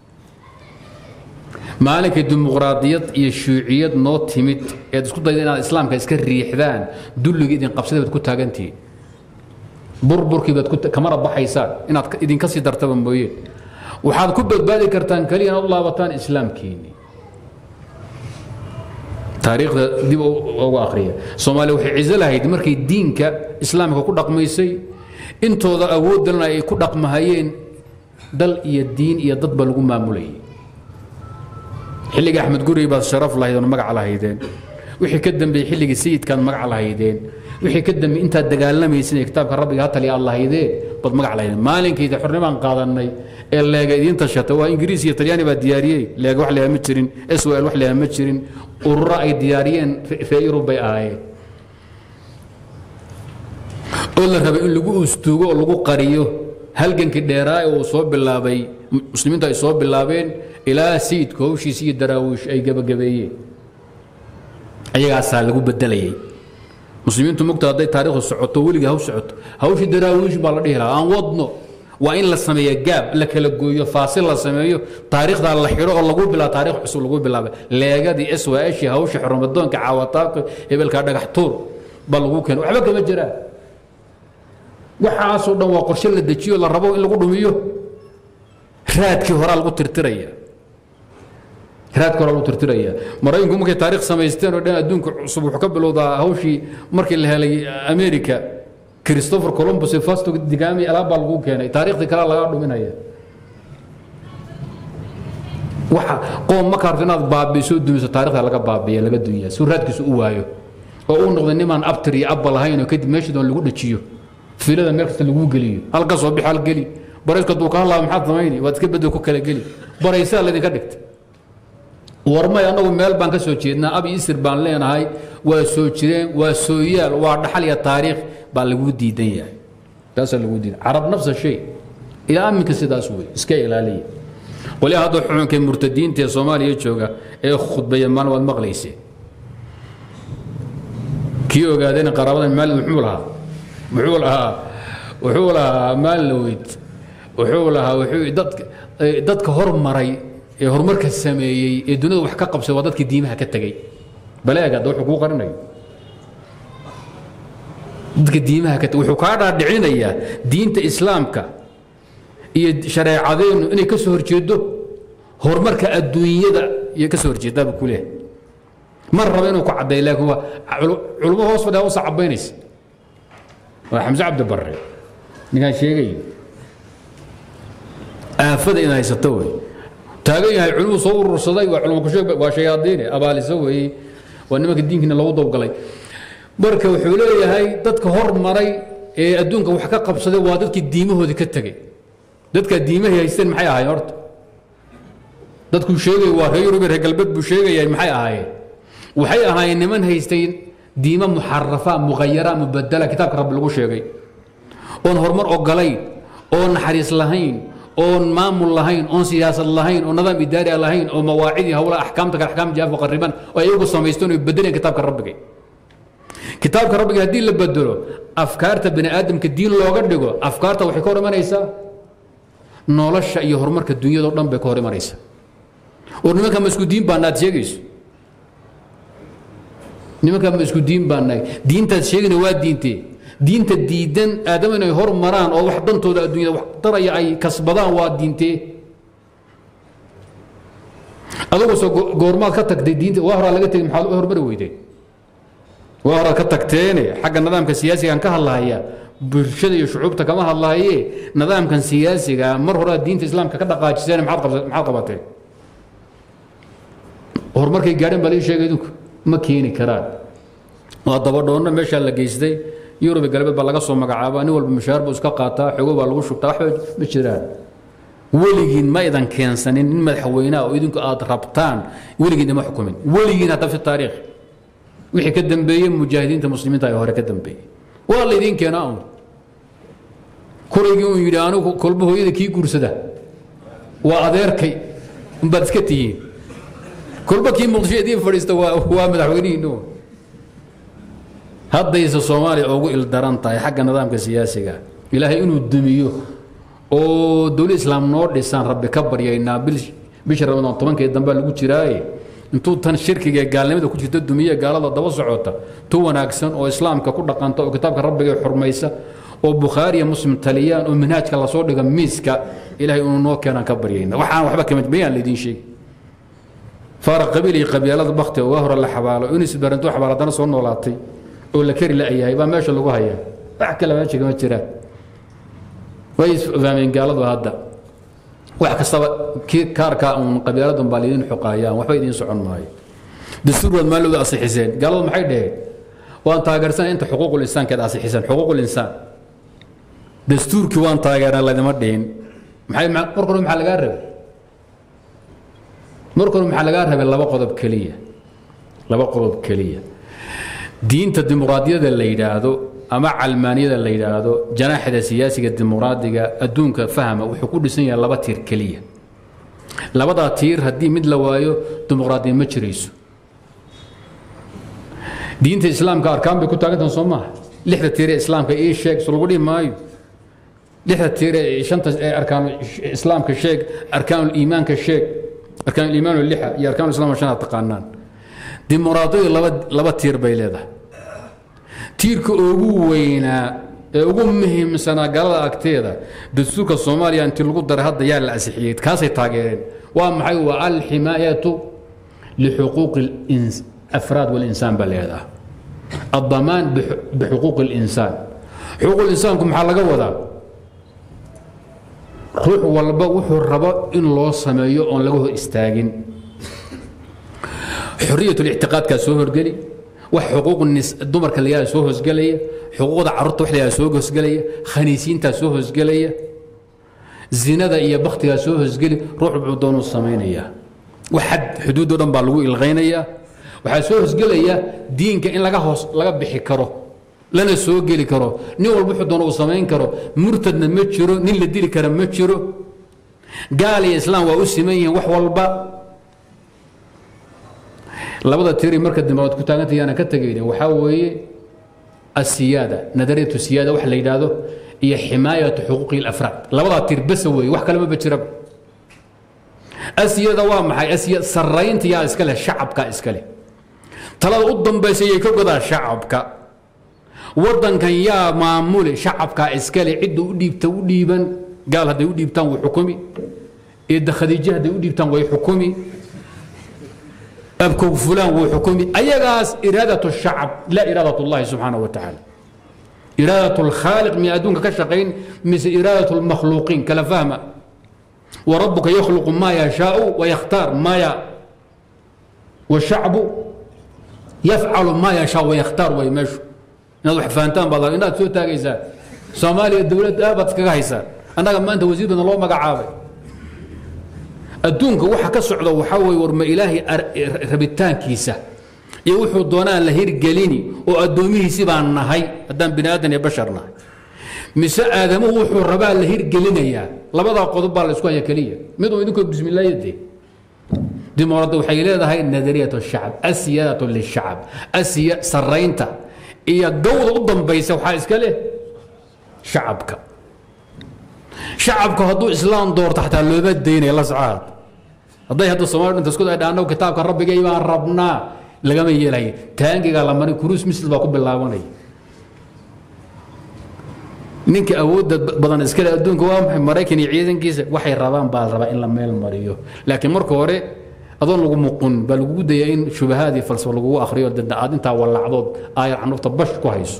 maalinkay dimuqraadiyad iyo shuuciyad noo timid ee isku dayday inaad islaamka iska riixdaan dulliga idin qabsaday baad ku taagantihiin burburkii baad ku kamara baxaysaan inaad idinka sii dartaba mooyee waxaad ku badbaadi kartaan kaliya inaad u laabataan islaamkiinni taariikhda dib ugu akhriya Soomaaliya waxay cizo lahayd markay diinka islaamka ku dhaqmaysay intooda awoodana ay ku dhaqmahayeen dal iyo diin iyo dad ba lagu maamulayay xilliga Axmed Guri baa sharaf lahayd oo magac lahaydeen wixii ka dambeeyay xilliga sayidkan magac lahaydeen wixii ka dambeeyay inta dagaalamaysan kitaabka rabbiga hatali allah haydeen bad magac lahaydeen maalinkeeda xornimada qaadanay ee leega idin tashatay waa Ingiriis iyo Talyaani baa diyaariyay leega wax leeyahay ma jirin S W L wax leeyahay ma jirin urura ay diyaariyeen fi Yurub bay ahaayeen oo la rabay in lagu ustuugo oo lagu qariyo halgankii dheeraa oo soo bilaabay muslimiinta ay soo bilaabeen ilaa sayidka hawshiisa iyo daraawiish ay gabagabeeyeen ayagaasaa lagu bedelayay muslimiintu mugta hadday taariikhdu socoto weliga haw socoto hawshii daraawiish baa la dhihi lahaa aan wadno waa in la sameeyo gaab la kala gooyo faasil la sameeyo taariikhda la xiro oo lagu bilaabo taariikh cusub lagu bilaabo leegadii S W L hawsha xurmadoonka caawataabka hebelka dhagax tuur bal lagu keen waxba kama jiraan waxa soo dhan waa qorshe la dejiyo la rabo in lagu dhumiyo raadkii hore lagu tirtiraya raadkii hore lagu tirtiraya maraykanku markay taariikh samaysteen oo dhan adduunka cusub wuxuu ka bilowdaa hawshii markii la helay America Christopher Columbus Vasco da Gama alaab baa lagu keenay taariikhdii kale laga dhuminaya waxa qoom ma kaartinaad baabiiso dumiso taariikhda laga baabiyo laga dunya suuraadkiisu u waayo oo uu noqdo niman abtir iyo abba lahayn oo kadib meeshii doon lagu dhajiyo fiilada meel kasta lagu geliyo halka soo bixal geli barayska duu ka hadlaa maxaad sameeyay waad iska bedel ku kala geli baraysa la idinka dhigtay warmay anagu meel baan ka soo jeednaa abi isir baan leenahay waa soo jireen waa soo yaal waa dhaxal iyo taariikh baa lagu diidan yahay taas lagu diidan arab nafsa shay ila aminka sidaas way iska ilaaliya wali hada xukunka murtadiinta ee Soomaaliya jooga ee khudbaya maan wad maqlaysay kii ogaadeen qaraabada maal wuxuu lahaa wuxuu lahaa wuxuu lahaa maal lawid wuxuu lahaa wuxuu dadka dadka hormaray ee horumarka sameeyay ee dunida wax ka qabsay waa dadkii diimaha ka tagay balaaga wuxuu ku qarinayo dadka diimaha ka wuxuu ka dhaadhicinayaa diinta islaamka iyo shariicadeenu inay ka soo horjeedo horumarka adduunyada iyo ka soo horjeedaba kuleh mar raba inuu ku cadeey laakiin waa culumada hoos fadhiya oo sacabaynaysa waa Xamza Cabdi Barre ninka sheegay aafada in haysato way taagan yahay culumu soo urursaday waa culumu ku sheegay waa shayaadiin abaalisa way waa nimanka diinkiina lagu dawgalay marka wuxuu leeyahay dadka hormaray ee adduunka wax ka qabsaday waa dadkii diimahoodii ka tagay dadka diimaha haysteen maxay ahaayeen horta dadku sheegay waa reer Yurub reer galbeed buu sheegayay maxay ahaayeen waxay ahaayeen niman haysteen diima muharrafa mughayara mubaddala kitaabka rabbi lagu sheegay oon hormar ogolayn oon naxariis lahayn oon maamul lahayn oon siyaasad lahayn oon nidaam idaari lahayn oo mawaacidi hawla ahkaamta ka ahkaam jaaf qariban oo ayagu sameysteen oo bedeleen kitaabka rabbiga kitaabka rabbiga hadii la bedelo afkaarta bini aadamka diin looga dhigo afkaarta waxay ka hor imanaysaa nolosha iyo horumarka dunyada oo dhan bay ka hor imanaysaa oo nimanka masku diin baa naad sheegayso nimanka masku diin baa naay diinta sheegina waa diintee diinta diidan aadam inay hor maraan oo wax dantooda adduunyada wax taraya ay kasbadaan waa diintee adigu soo goormaad ka tagtay diinta waa hore laga tagay maxaad u hormari weyday waa hore ka tagteene xagga nidaamka siyaasiga ka hadlaaya bulshada iyo shucuubta kama hadlaaye nidaamkan siyaasiga mar hore diinta islaamka ka dhaqaajiseen maxaad qabtay maxaad qabatay horumarkay gaadhan baa la sheegay idinku ma keeni karaan waa daba dhoonna meesha la geystay Yurub galbeed baa laga soo magacaabaa nin walba mushaar buu iska qaataa xogo baa lagu shubtaa waxba ma jiraan ولجين ما إذا كان سنين من مدحوينا وإذن كأد ربطان ولجين ما حكمين ولجين هذا في التاريخ وحي كدم بيه مجاهدين المسلمين تاي هورا كدم بيه والله يدين كانوا كوريجون يدانو كلبه يد كي كورسده وأديركي بدكتي كلبه كي ملشي دي فريسته هو مدحوينين نو هذا يس الصومالي أو الدران تاي حق النظام السياسي إلهي إنه الدميو أو دولة الإسلام نور لسان ربي كبر يا إنها بلش بشر رمضان طبعا كي الدنبال لقول شراي انتو تن الشركة قال لي كنت في الدمية قال الله دوا صعوته تو ناقصن أو إسلام ككل قانون أو كتابك ربي حرميسة أو بخاري مسلم تليان أو منهاج كلا صور لقى ميسكا إلهي إنه نور كان كبر يا إنها وحنا وحبك متبين لدين شيء فارق قبيلي قبيلة بختي وهر اللي حباله يونس برنتو حباله دنا صون ولاتي ولا كري لا أيها يبقى ماشي لقوا هيا أحكي لما ماشي كمان ترى ويس فاهمين قالوا هذا واحد كسب كاركا من قبيلتهم باليدين حقايان وحبيدين سعون ماي دستور المال له أصي حسين قالوا ما حيده وأنت أجرسان أنت حقوق الإنسان كذا أصي حسين حقوق الإنسان دستور كوان تاجر الله دمردين محل مركون محل جارب مركون محل جارب الله بقضب كلية الله بقضب كلية دين الديمقراطية اللي يدادو أما علمانية اللي يدادو جناح السياسي الديمقراطية أدونك فهمه وحقوق السنية لبا تير كلية لبا تير هدي مثل وايو ديمقراطية مجريسو دين الإسلام كأركان بيكون تاجدون صماه لحظة تير الإسلام كأي شيء سلوكي مايو لحظة تير شنطة أركان الإسلام كشيء أركان الإيمان كشيء أركان الإيمان واللحى يا أركان الإسلام عشان التقانان ديمقراطية لبا لبا تير بيلده تيرك أبو وينا أبو مهم سنة قال أكتيدا دستورك الصومالي أنت القدر هذا يا الأسيحية كاسي تاجرين وأهم حيوة الحماية لحقوق الإنس أفراد والإنسان بليدا الضمان بحقوق الإنسان حقوق الإنسان كم حلقة وذا روح والبا وحو الربا إن الله سمايو أن لقوه استاجن حرية الاعتقاد كسوهر قلي وحقوق النس الدمر كليا سوهس قليه حقوق عرضت وحده سوهس قليه خنيسين تا سوهس قليه زنا ذا يا بختي سوهس قلي روح بعضون الصمينيه وحد حدود دم بالو الغينيه وحا سوهس قليه دينك ان لغا هوس لغا بخي كرو لنا سو قلي كرو ني ولب خدون الصمين كرو مرتدنا ما جيرو نين لا ديري كره ما جيرو قال يا اسلام وا اسمين wax walba labada tiri marka dimaad ku taagantay ana ka tagayna waxa weeye asiyada nadariyatu siyada wax la yiraahdo iyo himaayatu xuquuqi al-afraad labada tir bas weeye wax kale ma bajira asiyada waa maxay asiyada saraynta yaa iska leh shacabka iska leh talada u dambeysay ka godaa shacabka wadankan yaa maamul shacabka iska leh cid u dhiibta u dhiiban gaal haday u dhiibtaan way xukumi ee khadiija haday u dhiibtaan way xukumi أبكو فلان وحكومي أيغاس إرادة الشعب لا إرادة الله سبحانه وتعالى إرادة الخالق من أدونك كشقين مثل إرادة المخلوقين كلا فهمة وربك يخلق ما يشاء ويختار ما ي... والشعب يفعل ما يشاء ويختار ويمشي نضح فانتان بالله إنها تسوي تاقيسا صوماليا الدولة آبت كايسا أنا لما أنت وزير من الله مقعابي adduunka waxa ka socda waxa way warma ilaahi rabitaan kiisa iyo wuxuu doonaa la hirgelini oo adoomihiisi baan nahay haddaan bini aadan iyo basharna mise aadamu wuxuu rabaa la hirgelinaya labada qodob baa la isku haya kaliya mid oo idinku bismillaah yadi dimuqraad waxay leedahay nadariyatu shacab asiyatu lishacab asiya saraynta iyo dawlad u dambaysa waxa iska leh shacabka shacabka hadduu islaam doorto xataa looba deynay la socod hadday hadda Soomaalidu inta isku dhaanay kitaabka Rabbiga ibaan rabnaa lagama yeelay taangiga la marin kuruus misl baa ku bilaabanay ninka awoodda badan iska leh adduunka waa maxay Mareykan iyo ciidankiisa waxay rabaan baa raba in la meel mariyo laakiin marka hore adoon lagu muqun bal lagu dayay in shubahaadii falsafo lagu akhriyo dadda aad inta walacdood aayar xanufta bash ku hayso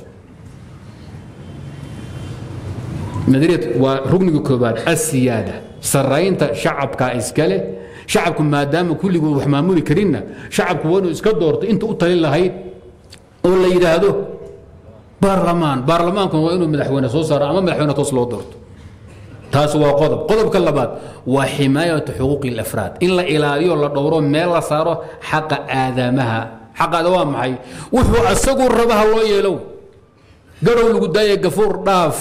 مدريت وركن كوبات السيادة سراينت شعبك إسكاله شعبكم ما دام كل يقول وحمامولي كرينا شعبكم وانو إسكادورت أنت قلت لي هاي ولا يدهدو برلمان برلمانكم وانو مدحونا صوصار أما مدحونا توصلوا دورت تاسوا قضب قضب كلبات وحماية حقوق الأفراد إلا إلى يوم لا دورو ميل لا صارو حق آدمها حق دوام معي وحو أسقوا ربها الله يلو قالوا له قداية قفور ضاف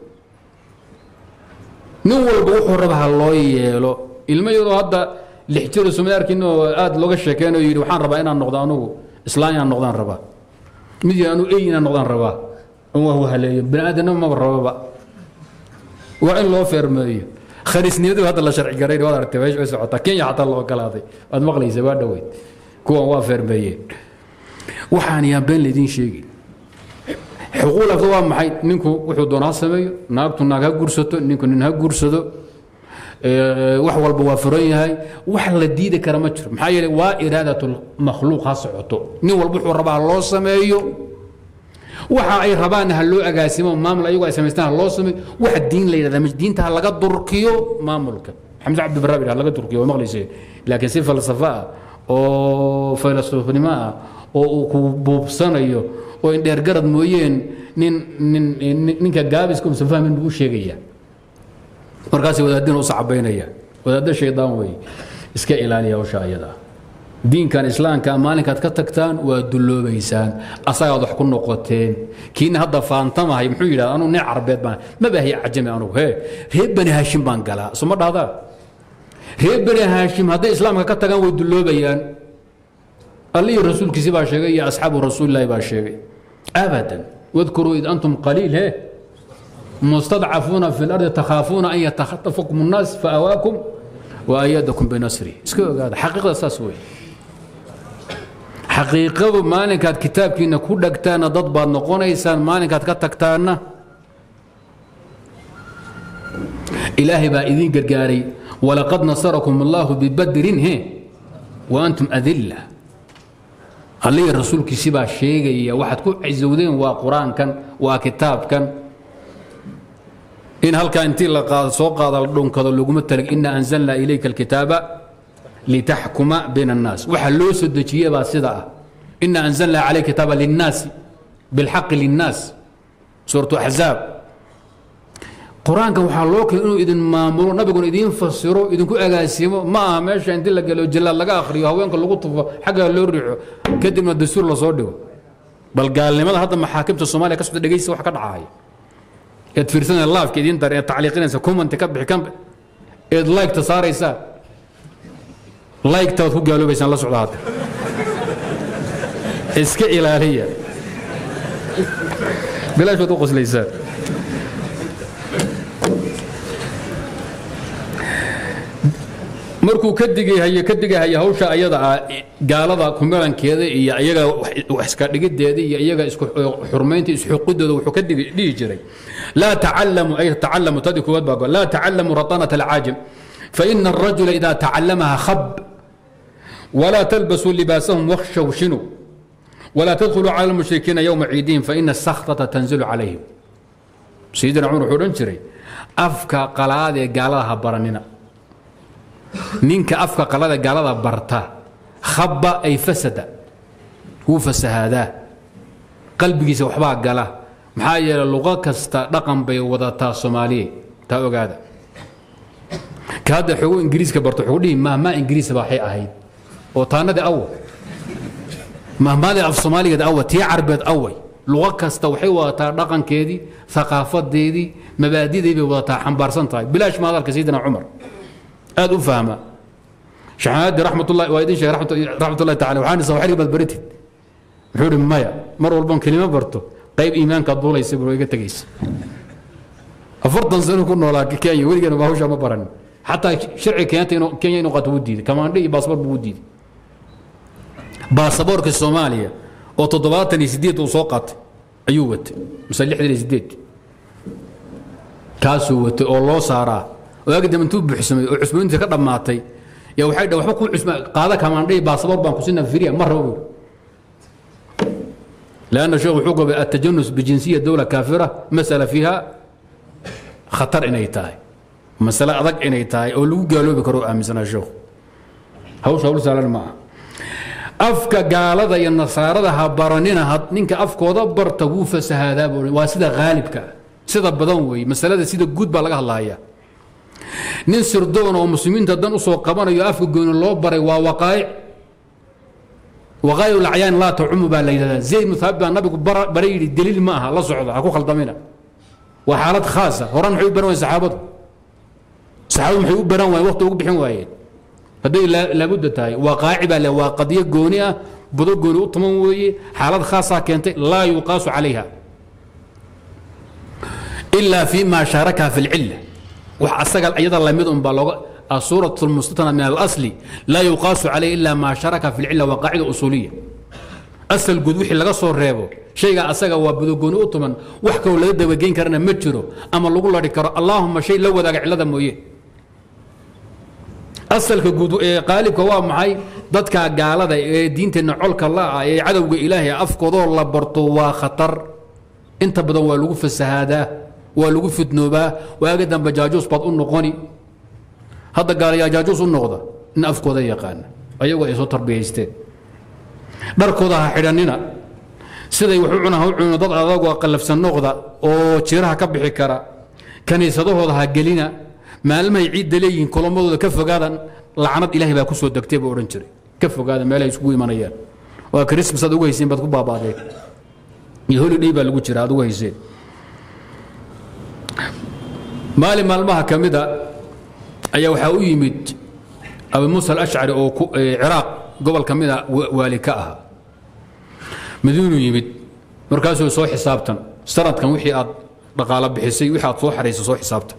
نول بوحو ربها الله يلو الميرو هذا اللي احتروا سمير كأنه آد لغش كانوا يروحان ربا إنا النقدانو إسلامي النقدان ربا ميدي أنو إينا النقدان ربا وهو هلا بن آدم ما ربا وإن لو فيرمي خريس نيدو هذا الله شرع قرير ولا ارتباش بس عطا كين يعطى الله كلاضي هذا مغلي زباد دويت كوا وافر بيه وحانيا بين الذين شيء حقوق الأفضل محي نينكو وحو دونا سميو ناقتو ناقا قرصتو نينكو نينها قرصتو أه وحوال بوافرين هاي وحل الديدة كرامتر محايا وإرادة المخلوق هاسعوتو نيو والبحو الربا الله سميو waxa ay rabaan hal loo agaasimo maamul ayagu ay sameystaan loo sameeyo waxa diin leeyahay mid diinta laga durkiyo maamulka Hamza Abdi Barrabi laga durkiyo maqlisay laakiin si falsafa oo filosofinima oo ku buubsanayo oo in dheer garad mooyeen nin nin ninka gaabisku fahmin buu sheegaya markaas wadaadin oo sacabeynaya wadaad shaydaan way iska ilaaliya oo shaayada دين كان إسلام كان مالك كتكتان ودلوبيسان أصعد حكون نقطتين كين هذا فانتما هي محيلة أنا نعر بيت ما ما بهي عجمي أنا هي هي بني هاشم بانقلا سمر هذا هي بني هاشم هذا إسلام كتكتان ودلوبيان اللي الرسول كسب شيء يا أصحاب الرسول لا يبغى شيء أبدا واذكروا إذ أنتم قليل هي مستضعفون في الأرض تخافون أن يتخطفكم الناس فأواكم وأيدكم بنصره هذا حقيقة أساسية حقيقة مالك هاد كتاب كنا كل دكتانا ضد بعض نقون إنسان مالك هاد كتكتانا إلهي بائذين قرقاري ولقد نصركم الله ببدر هي وأنتم أذلة علي الرسول كسبا الشيء يا واحد كل عزودين وقرآن كان وكتاب كان إن هل كان تلا سوق هذا اللون كذا اللي تلك إن أنزلنا إليك الكتاب لتحكم بين الناس وحلوس الدجية باسدة إن أنزلنا عليك كتابا للناس بالحق للناس سورة أحزاب قرآن كان وحلوك إنه إذن ما مروا نبي يقول إذن فسروا إذن كو أجاسموا ما ماشي عند الله قالوا جلال لقى آخر يهوين كل قطفة حاجة لورعوا كدم الدستور لصوده بل قال لماذا هذا محاكمة الصومالية كسبت دقيقة وحكا دعاية يتفرسون الله في كذين ترى تعليقين سكوم أنت كبح كم إذ لايك تصار يسا لايك توثق قالوا بيسان الله سعود هذا إسك إلهية بلا شو توقس ليس مركو كدقي هي كدقي هي هوشة أيضا قال هذا كملا كذا هي أيجا وحسكت لقيت هذه أيجا إسكو حرمينتي إسحو قدر وحكدقي ليه جري لا تعلموا أي تعلموا تدكوا وتبقوا لا تعلموا رطانة العاجم فإن الرجل إذا تعلمها خب ولا تلبسوا لباسهم واخشوا شنو ولا تدخلوا على المشركين يوم عيدين فإن السخطة تنزل عليهم سيدنا عمر حورنشري أفكا قلادة قالها برننا نينك أفكا قلادة قالها برتا خب أي فسد هو فسهادا قلبي سوحبا قاله maxaa yeelay luqa kasta dhaqan bay wadataa Soomaaliye taa ogaada kaada xogo ingiriiska barto xogo dhii ma ma ingiriis baaxay ahayd oo taanada aw ma maada af Soomaaliga aw tii carbeed away luqa kasta waxay wadataa dhaqankeedii thaqaafadeedii mabaadi'deedii bay wadataa xambaarsan tahay bilaash ma hadalka Sayyidina Umar aad u fahma shahaad rahmatullahi wa idin sheekh rahmatullahi ta'ala waxaan soo xiriir bad baritid wuxuu maya mar walba kelimo barto qayb iimaanka duulaysa buu iga tagays afartan sano ku noolaa Kenya weligeena ma hawsha ma baran hatta sharci Kenya inuu Kenya inuu qad wadiid kamaandhi baasaboor buu wadiid baasaboorka Soomaaliya oo toddobaatan iyo siddeed uu soo qaatay ayuu watay mise lixdan iyo siddeed kaasuu watay oo loo saaraa waagida intuu buuxsamay oo cusboonta ka dhamaatay yaa waxay dhaw waxba ku cusma qaada kamaandhi baasaboor baan ku sinaa firiya mar rabo لأن الشيخ حقوق التجنس بجنسية دولة كافرة مسألة فيها خطر إنيتاي مسألة أضق إنيتاي أو لو قالوا بكرو أمسنا الشيخ هو شغل سالن معه أفكا قال ذا النصارى ذا برانينا نينك أفكا ودبر تبوف سهادا واسدا غالب كا سيدا بدنوي مسألة سيدا جود بلغها الله يا nin sirdoon oo muslimiinta dan u soo qabanayo afka gooni loo baray waa waqaa'ic waqaa'ic al-acyaan la ta'umu baa la yiraahdaa zayd muthabba nabigu baray yiri daliil ma aha la socdo ha ku khaldamina wa xaalad khaasa horan wuxuu baran saxaabadu saxaabadu wuxuu baran waay waqti ugu bixin waayeen haday la budda tahay waqaa'ic baa la waa qadiyo gooni ah budo gooni u tuman weeye xaalad khaasa keentay la yuqaasu calayha illa fi ma sharaka fi al-'illa وحصل أيضا لم يدن بالغ الصورة المستثنى من الأصل لا يقاس عليه إلا ما شارك في العلة وقاعدة أصولية أصل جذوح اللي قصور ريبو شيء أسجى وبدو جنو أطمن وحكوا ليد وجين كرنا متجرو أما اللي قول لك اللهم شيء لو ذاك علة مويه أصل كجذو قالك هو معي ضدك قال هذا دين تنعلك الله عدو إلهي أفقد الله برطو وخطر أنت بدو لوقف السهادة ولوقف في النوبة وأجد بجاجوس بعض النقاني هذا قال يا جاجوس النقطة إن أفقد يقان أيوة يسوع تربية يستي بركضها حراننا سيدا يوحونا هوعنا ضد أضاق وقلب سنقطة أو تشيرها كبحي كرا كان يصدوه ضها قلينا ما لما يعيد دليل كل موضوع كف هذا لعنت إلهي باكوسو الدكتيب ورنشري كف هذا ما لا يسوي منيان وكريسمس هذا هو يسين بتكون بابا ذيك يقولوا لي بالوجه هذا هو يسين مالي مالمها كمدا أي وحاو يمد أبو موسى الأشعري أو عراق قبل كمدا والكاها مدينه يمد مركزه صو حسابتا سرت كان وحي رقالة بحسي وحي صو حريص صو حسابتا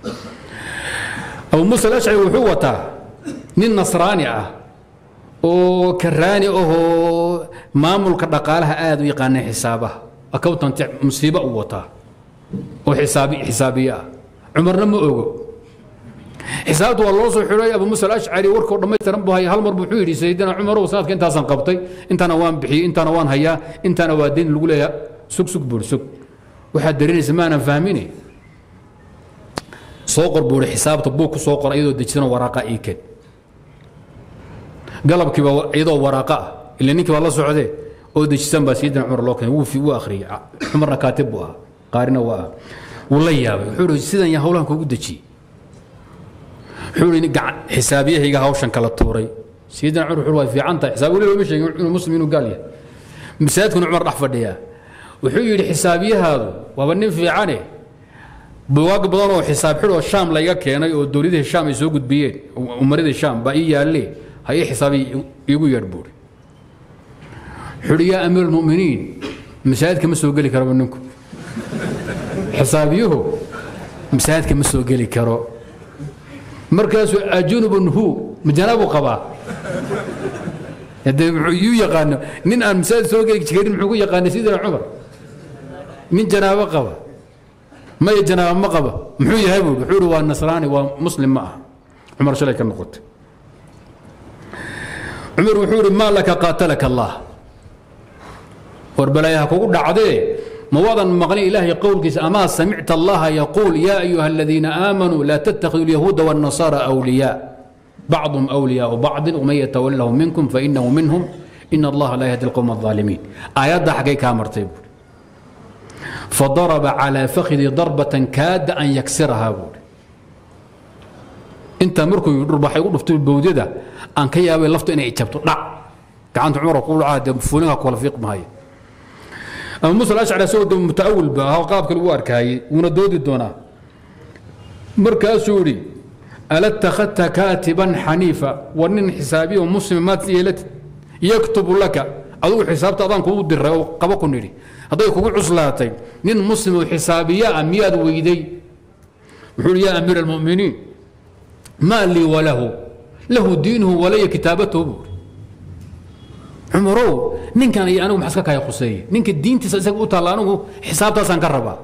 أبو موسى الأشعري وحوته نين نصراني أه وكراني أهو مامل كرقالها آد ويقاني حسابه أكوتن مصيبة أوته وحسابي حسابية عمرنا ما أوجو حسابته والله صحيح أبو موسى الأشعري وركو رميت تنبه هاي هالمر بحوري سيدنا عمر وصلت كنت أصلا قبطي أنت نوان بحي أنت نوان هيا أنت نوادين الأولى سك سك بور سك واحد دريني زمانا فاهميني صوقر بور حساب طبوك صوقر أيضا دجتنا ورقة إيكن قلب كيف أيضا ورقة اللي نيك والله سعودي أو دجتنا بس سيدنا عمر لوكن وفي وآخري عمرنا كاتبها قارنا وآه والله يا حوري سيدنا يا هولان كوجو دجي حوري نقع حسابيه هي هاوشن كلا توري سيدنا عمر حوري في عنته حساب ولا مش المسلمين وقال لي مساعدكم عمر راح فديها وحوري حسابيه هذا وبنين في عنه بواقب ضلوا حساب حلو الشام لا يكينا ودوريده الشام يسوق بيين ومريد الشام بقي لي هي حسابي يقول يربور حوري يا امير المؤمنين مساعدكم مسوق لي كرم منكم حسابيه مساعدك مسوق لي كرو مركز أجنب هو مجنبه قبا يو يقان نين أن مساعد سوق لي كريم حقوق يقان سيدنا عمر من جنابه قبا ما يجناب ما قبا محو يهبوا بحور والنصراني ومسلم معه عمر شليك النقط عمر وحور ما لك قاتلك الله وربلايها كوكو عديه مواضع مغني إلهي قولك أما سمعت الله يقول يا أيها الذين آمنوا لا تتخذوا اليهود والنصارى أولياء بعضهم أولياء وبعض ومن يتولهم منكم فإنه منهم إن الله لا يهدي القوم الظالمين آيات حقيقة مرتب فضرب على فخذ ضربة كاد أن يكسرها بول أنت مركو يضرب حيقول في البودة أن كي أبي لفت إني إجابته لا كعنت عمر يقول عاد فولنك ولا فيق مهاي أما موسى الأشعري سود متأول بها وقاب كل وارك هاي وندود الدونا مركز سوري ألا اتخذت كاتبا حنيفا ونن حسابي ومسلم ما تيلت يكتب لك أدو حساب تأذان كود الرا وقبق نري هذا يكون عزلاتي نن مسلم حسابية أمياد ويدي يقول يا أمير المؤمنين ما لي وله له دينه ولي كتابته عمرو نين كان أنا محسكك يا قصي نينك الدين تسألك وطلعنه حساب تاسان كربا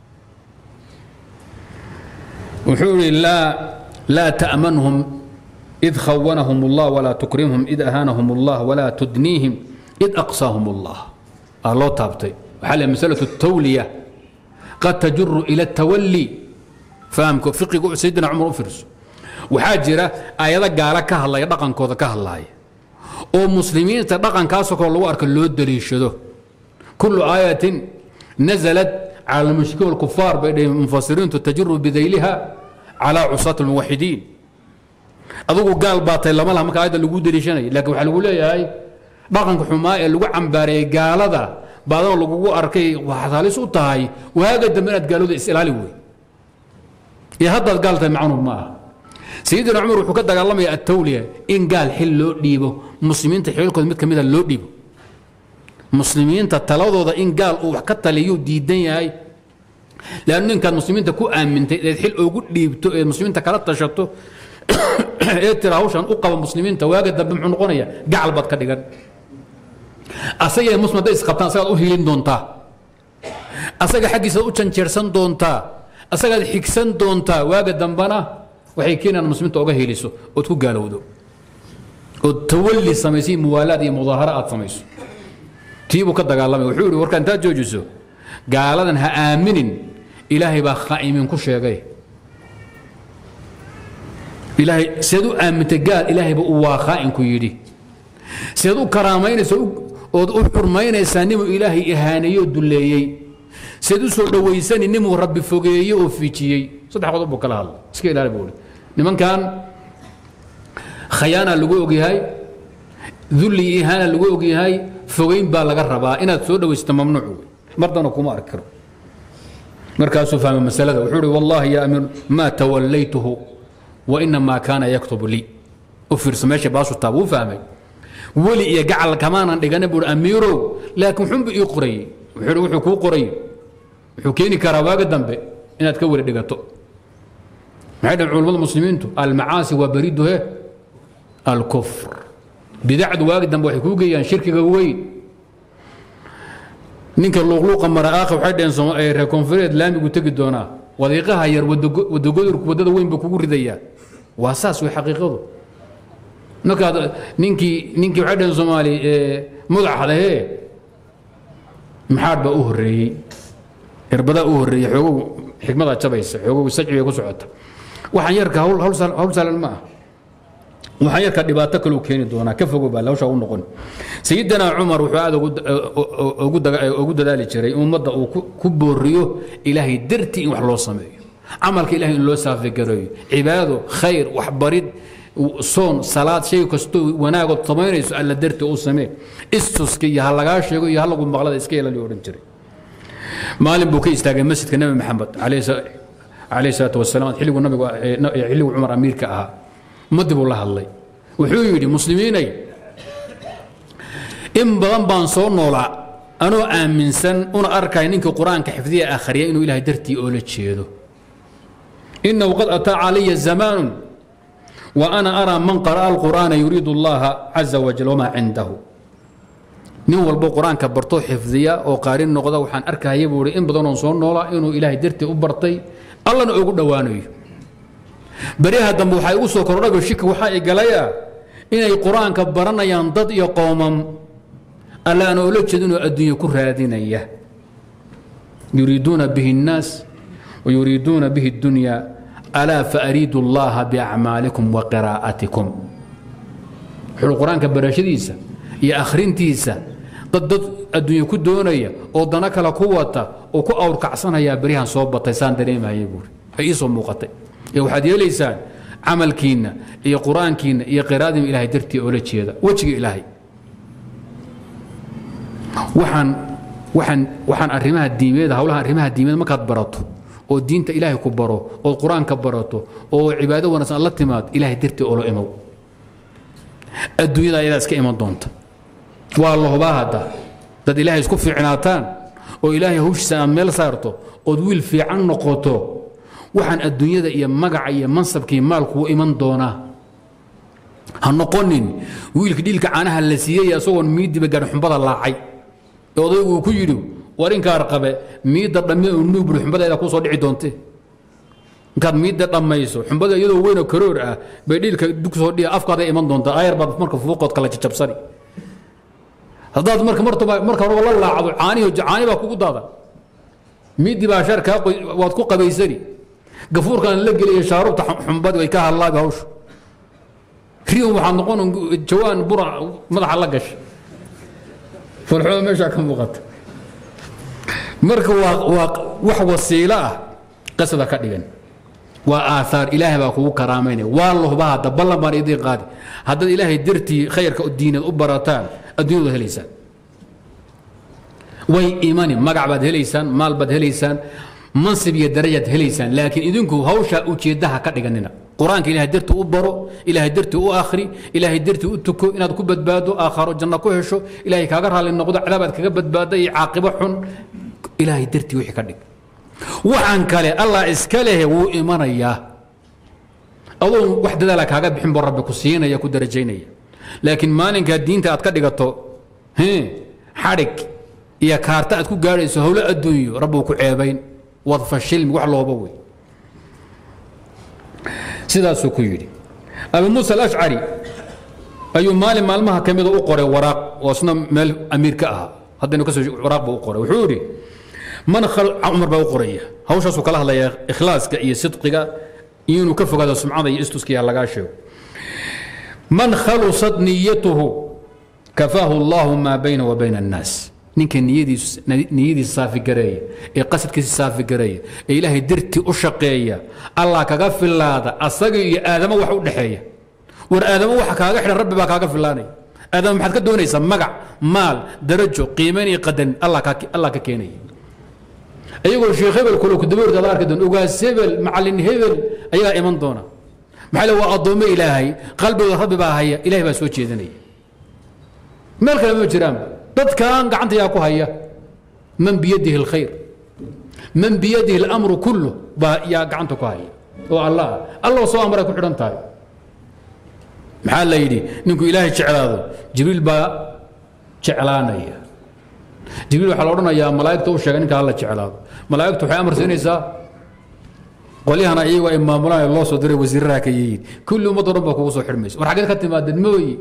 وحوري لا لا تأمنهم إذ خونهم الله ولا تكرمهم إذ أهانهم الله ولا تدنيهم إذ أقصاهم الله الله تابتي وحال مسألة التولية قد تجر إلى التولي فاهمكم فقه سيدنا عمر فرس وحاجرة آيات قال كهلا يدقن كوذا كهلا ومسلمين تدقن كاسو كل وارك اللود دليشدو كل آية نزلت على المشركين والكفار بين المفسرين تجر بذيلها على عصاة الموحدين أذوق قال باطل لما لها مكايد اللي قود ليشاني لكن وحال يقول لي هاي dhaqanka xumaa ee lagu cambaareeyay gaalada badan lagu arkay waxa halis u tahay waaga dambe inaad gaalada is ilaali way ee hadda gaaltay macnu ma Sayyidina Umar wuxuu ka dagaalamay at-tawliya in gaal xil loo dhiibo muslimiinta xilkood mid kamid ah loo dhiibo muslimiinta taladooda in gaal uu wax ka taliyo diidan yahay laana ninkan muslimiinta ku aamintay ee xil ugu dhiibto ee muslimiinta kala tashato ee tiraawshan u qaba muslimiinta waaga dambe muxuu noqonayaa gacal bad ka dhigan asaga muslimada isqabtaan asaga u hiilin doonta asaga xaqiisa u janjeersan doonta asaga xigsan doonta waaga dambana waxay keenaan muslimiinta uga hiiliso oo ku gaalowdo oo tawalli sameeyay muwalaad iyo mudaaharaad sameeyay tiibu ka dagaalamay wuxuu yiri warka inta joojiso gaaladan ha aaminin ilaahay baa khaa'imin ku sheegay ilaahay sidoo aaminta gaal ilaahay baa waa khaa'in ku yiri sidoo karaameynayso oo u xurmaynaysaa nimu ilaahay ihaanayo duleeyay sidoo soo dhawaysan nimu rabbi fogeeyo oo fiijiyay saddex qodob kala hadal iska ilaali buu niman kan khayana lagu ogyahay dulli ihaana lagu ogyahay fogeyn baa laga rabaa inaad soo dhawaysto mamnuuc mardana kuma arkiro markaasuu fahmay masalada wuxuu wallahi ya amir ma tawallaytuhu wa inma kana yaktubu li ufir sameesha baasu tabu fahmay ولي يجعل كمان دغنا بور اميرو لكن حب يقري وحو كو قري وحو كيني كرواغ دنبه ان تكور دغتو معد علماء المسلمين المعاصي وبريده الكفر بدعد واغ دنبه وحو كوغيان شركه وين نينك لوقلوق مره اخر وحدين سو اي ريكونفريد لامي كو تغي دونا وثيقها ير ودغودر ودada weyn ba kugu ridaya waasaas way xaqiiqadu نكاد نينكي نينكي وعدن صومالي مدح هذا هي محاربه أهري إربدا أهري حقوق حكمة تبيس حقوق السجع يقول سعته وحيرك هول هول سال هول سال الماء وحيرك اللي بتاكلوا كيني دونا كفوا بقى لو شاون نقول سيدنا عمر وحاد وجود وجود وجود ذلك شري ومضى وكبريو إلهي درتي وحلو صمي عملك إلهي لو سافي قري عباده خير وحبريد صون صلاة شيء كستو وناقض طميني سؤال درتي أو سمي استسكي يهلقاش يقول يهلقوا مغلط إسكي اللي يورنجري مالين بوكي استاجي مسجد النبي محمد عليه عليه الصلاة والسلام حلو النبي حلو عمر أمير كأها مدبوا الله الله وحيودي مسلمين إن بضم بانصور نولا أنا آمن سن أنا أركع إنك القرآن كحفظية آخرية إنه إله درتي أولى تشيدو إنه قد أتى علي الزمان وأنا أرى من قرأ القرآن يريد الله عز وجل وما عنده نو القرآن كبرتو حفظية وقارن نقضى وحان أركا يبوري إن بدون صون نولا إنه إلهي درتي أبرتي الله نقول دوانوي بريها دم وحي أوسو كررق الشك وحي قليا إن القرآن كبرنا ينضد يقوما ألا أنا أولوك شدون الدنيا كرها دينية يريدون به الناس ويريدون به الدنيا ألا فأريد الله بأعمالكم وقراءتكم حلو القرآن كبرشديسة يا أخرين تيسة ضد الدنيا كدونية ودناك لقوة وكو أور كعصنا يا بريهان صوبة تيسان دريما يقول أيصو موقتي يا واحد يا ليسان عمل كينا يا قرآن كينا يا قراءة إلهي درتي أولتش هذا وجه إلهي وحن وحن وحن أرمها الديمية هؤلاء أرمها الديمية ما كانت براتو oo diinta ilaahay ku baro oo quraanka barato oo cibaado wanaagsan la timaad ilaahay dirti oo loo imow adduunyada ayada iska iman doonta waa allah baahada dad ilaahay isku fiicnaataan oo ilaahay hawshiisa meel saarto oo wiil fiican noqoto waxaan adduunyada iyo magaca iyo mansabka iyo maalku u iman doona ha noqonin wiilka dhilka caanaha la siiyay asagoo miidiba gaar xumbada laacay oo odaygu ku yiri warinka arqabe miida dhammi oo nuubul xumbada ila ku soo dhici doonte kad miida dhamayso xumbada iyadoo weyn oo karoor ah bay dhilka dug soo dhiya afkaada iman doonta ayar bad marka fuuqood kala jabsani hadaad marka martaba marka hore la laacado caaniyo caani ba kugu daada miidi ba sharka waad ku qabaysani gafuurkan la geliyo shaarubta xumbada way ka halaabi hawsh riyo waxaan noqon jawaan bura madaxa la gash farxo meesha ka muuqata marka waa wax wasiila ah qasada ka dhigan وآثار إلهي باكو كرامين والله بها دبلا بان إذي قادي هذا إلهي درتي خيرك الدين الأبرتان الدين هليسان وي إيماني مقع بد هليسان مال بد هليسان منصب درجة هليسان لكن إذنكو هوشا أوتشيدها كدغننا قرآنك إلهي درتي أبرو إلهي درتي أخري إلهي درتي أتكو إن هذا كبد بادو آخر جنة كوهشو إلهي كاغرها للنقود عذابات كبد بادو عاقبة حن إلهي درتي وحي كدغ وعن كله الله إسكاله وإيمانا إياه أظن وحدة لك هذا بحب ربك سينا يكون درجيني لكن ما لك الدين تأتكدقته هي حرك يا كارتا تكون قاري سهولة الدنيا ربك عيبين وظف الشلم وحلو بوي سيدا سكويري أبو موسى الأشعري أي مال مال ما كمل أقرأ وراق وأصلا مال أمير كأها هذا نكسر وراق بأقرأ وحوري من خل عمر بأقرأيه هوش أسوق الله لا إخلاص كأي صدق ينو كف هذا سمعة يستوس كي على قاشو من خلصت نيته كفاه الله ما بينه وبين الناس نيك نيدي نيدي صافي قريه قصد كيس صافي قريه إلهي درتي أشقيه الله كغفل هذا أصدق آدم وحو دحيه ور آدم وحا كاغا خير ربي با كاغا فلاني آدم maxaad ka doonaysaa magac maal darajo qiimeyn qadan Allah ka Allah ka keenay ayagoo sheekh hebel kullu ku dabarka daarka doon uga sebel macallin hebel ayaa iman doona maxaa waa adoome ilaahay qalbiga rabbi baa haya ilaahay baa soo jeedinay meel kale ma jiraan dadkan gacanta yaa ku haya man biyadihi alkhayr man biyadihi al-amru kullu ba yaa gacanta ku haya oo Allah Allah soo amray ku xiran tahay maxaa la yidhi ninku ilaahay jeclaado jibriil baa jeclaanaya jibriil waxaa la odhanayaa malaa'igta u sheegay ninka alla jeclaado malaa'igtu waxay amar siinaysaa qolyahana iyagu ay maamulaan loo soo diray wasiirraha ka yihiin kulli ummad oo dhan baa kugu soo xidhmaysa war xageed ka timaadeen mooyi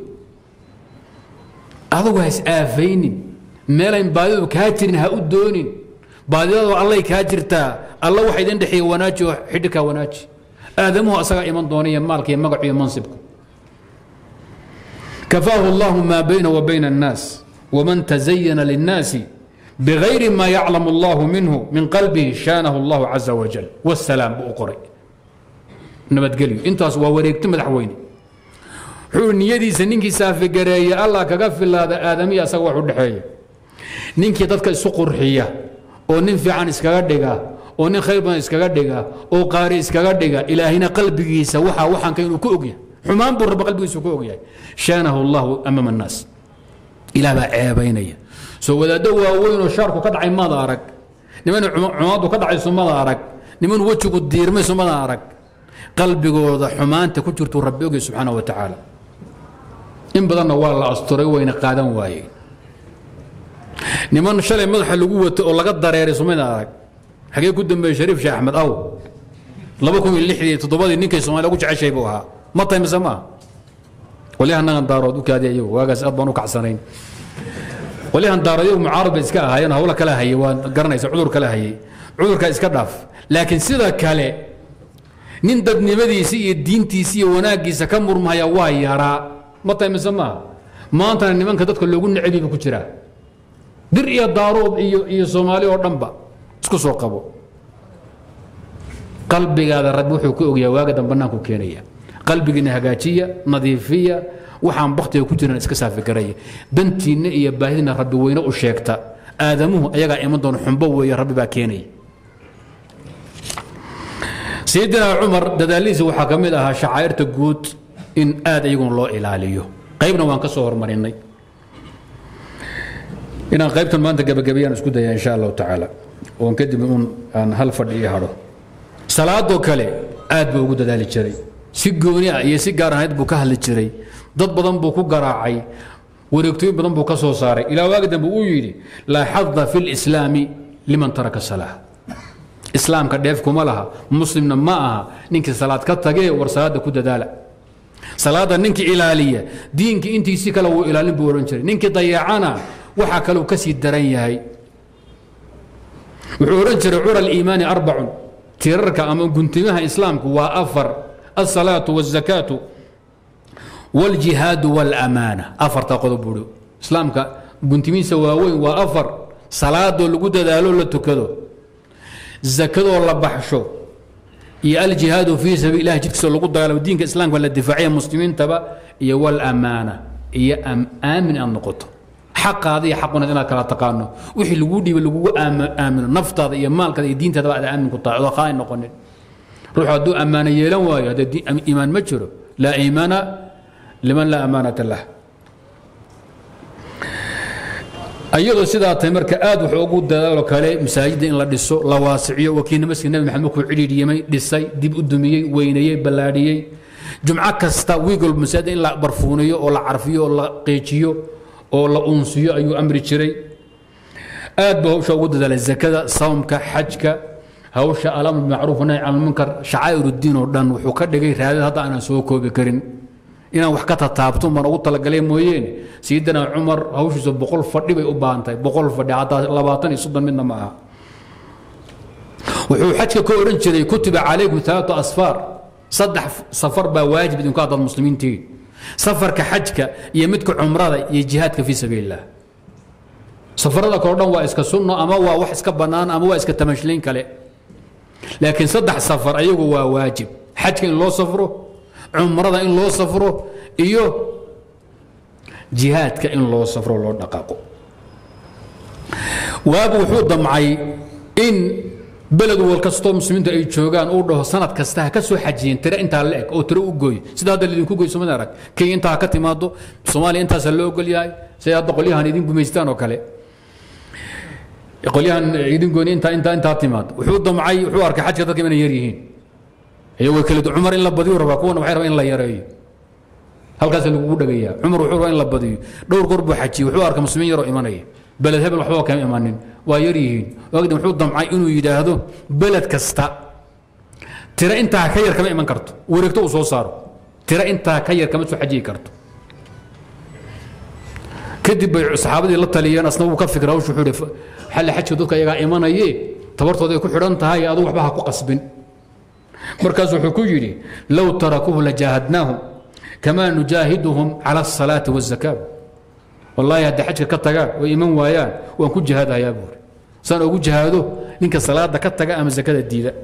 adigu ha is aafaynin meelayn baadidu kaa jirin ha u doonin baadidadu allay kaa jirtaa alla waxa idin dhexeeya wanaaji oo xidhkaa wanaaji aadamuhu asagaa iman doonaya maalka iyo magacu iyo mansibku كفاه الله ما بينه وبين الناس ومن تزين للناس بغير ما يعلم الله منه من قلبه شانه الله عز وجل والسلام بأقري نبت قليل انت ووريكت مدحويني حول نيدي سنينكي سافي قرية الله كقفل هذا آدمي أسوى حدحية نينكي تدك سقر حية وننفي عن اسكاردقة ونن خيبا اسكاردقة وقاري اسكاردقة إلى هنا قلبي سوحا وحا كينو كوكيا حمان بر بقلبي سكوك يعني شانه الله امام الناس الى با عيبينيا سو ودا دوا وين شاركو كدعي ما دارك نمن عمادو كدعي سما دارك نمن وجهو ديرمي سما دارك قلبigooda xumaanta ku jirto rabbiga subhanahu wa ta'ala in badan waa la asturay wayna qaadan waayeen niman shalay madaxa lagu wato oo laga dareeray suma daarak xagee ku dambeeyay shariif sheekh axmed aw laba kun iyo lix iyo toddoba ninkay Soomaaliya ugu jeceshay buu ahaa ما طيب سما وليه أنا دارود وكذا يو واجس أبانو كعسرين وليه دارود يو معارض إسكا هاي أنا هولا كلا هاي وقرنا يس عذر كلا هاي عذر كإسكا داف لكن سيدا كله نندب نبدي سي الدين تيسي وناقي سكمر ما يواي يرى ما طيب سما ما أنت نمان كذا كل يقول نعبي بكتيرة در يا دارود يو يو سومالي ورنبا اسكو سوقبو قلبي هذا ردوح وكوك يا واجد بناكو كينيا قلبي هجاجية نظيفية وحن بختي وكتير اسكسافي قرية بنتي نئي باهدنا ربي وين وشيكتا آدمه أيقا إيمان حنبوه يا ربي باكيني سيدنا عمر دداليز وحكم لها شعائر تقود إن آد يقول الله إلاليه قيبنا وان كسور مريني إن قيبتم ما أنت قبل قبيان اسكود إن شاء الله تعالى ونكدب أن هل فرد إيهاره صلاة وكالي آد بوجود ددالي الشري si gooni ah iyo si gaar ahayd buu ka hadli jiray dad badan buu ku garaacay wareegtooyin badan buu ka soo saaray ilaa waagdan buu u yiri la hadda fil islaami liman taraka salah islaamka dheef kuma laha muslimna ma aha ninkii salaad ka tagay war salaada ku dadaala salaada ninkii ilaaliya diinki intii si kala uu ilaalin buu oran jiray ninkii dayacana waxa kale uu ka sii daran yahay wuxuu oran jiray ural iimaani arba'un tirarka ama guntimaha islaamku waa afar الصلاة والزكاة والجهاد والأمانة أفر تقول بودو إسلامك كنت مين سواوين وأفر صلاة والجودة دالو لتكدو الزكاة والله بحشو iyo aljihaadu fii sabiili illahi jidkiisa lagu dagaalamo diinka islaamka la difaaciya muslimiintaba iyo walamaana iyo aamin aad noqoto xaqaada iyo xaquna inaad kala taqaano wixii lagu dhiibay lagugu aamino naftaada iyo maalkaada iyo diintaada aad aamin ku tahay oo qaan noqonin ruux hadduu ammaano yeelan waayo haddii iimaan ma jiro laa iimaana liman laa amaanata lah ayadoo sidaa tahay marka aad wuxuu ugu dadaalo kale masaajidda in la dhiso la waasiciyo wakiilna masjid nabi maxamed markuu cidhiidhiyey dhisay dib u dumiyey weyneeyey ballaadhiyey jumco kasta wiigol masaajidda in la barfuuniyo oo la carfiyo oo la qeejiyo oo la unsiyo ayuu amri jiray aad buu hawsha ugu dadaalay zakada sawmka xajka hawsha alamr bilmacruuf wanahy can lmunkar shacaa'ir uddiin oo dhan wuxuu ka dhigay raadad hadda aanan soo koobi karin inaan wax ka tataabto baan ugu talagalay mooyeen sayidina cumar hawshiisa boqol fadhi bay u baahan tahay boqol fadhi hataa labaatan iyo soddon midna ma aha wuxuu xajka ka odhan jiray kutiba calaykum alaatu asfaar saddex safar baa waajib idinku haddaad muslimiintiin safarka xajka iyo midka cumrada iyo jihaadka fii sabiili illah safarada kale dhan waa iska sunno ama waa wax iska bannaan ama waa iska tamashliin kale laakiin saddex safar ayagu waa waajib xajka in loo safro cumrada in loo safro iyo jihaadka in loo safro loo dhaqaaqo waagu wuxuu damcay in beled wal kastoo muslimiintu ay joogaan uu dhaho sanad kasta ha ka soo xajiyeen tira intaa la eg oo tiro u gooy sida hadda idinku gooy Soomaaliya arag kii intaa ka timaado Soomaaliya intaas loo ogol yahay say hadda qolyahan idin gumaystaan oo kale qolyahan idin gooni intaa intaa intaa timaado wuxuu damcay wuxuu arkay xajka dadka inay yar yihiin ayagoo kale cumar in la badiyo rabaa kuwana waxay rabaan in la yareeyo halkaas lagu dhagayaa cumar wuxuu rabaa in la badiyo dhowr goor buu xajiyo wuxuu arkay muslimiin yar oo imanaya beled hebel waxba ka imanin waa yar yihiin waqti wuxuu damcay inuu yiraahdo beled kasta tira intaa ka yar kama iman karto wareegto uu soo saaro tira intaa ka yar kama soo xajiyi karto kadib bay saxaabadii la taliyeen asna uu ka fikraa wuxuu xidhay xal xajka dadka iyaga imanayay tabartooda ay ku xidhan tahay adigu waxba ha ku qasbin markaas wuxuu ku yiri law tarakuhu la jahadnaahum kama nujahiduhum ala as-salati waz-zakat wallahi hada xajka ka taga way iman waayaan waan ku jihadayaa buur san ugu jihado ninka salaada ka taga ama zakada diida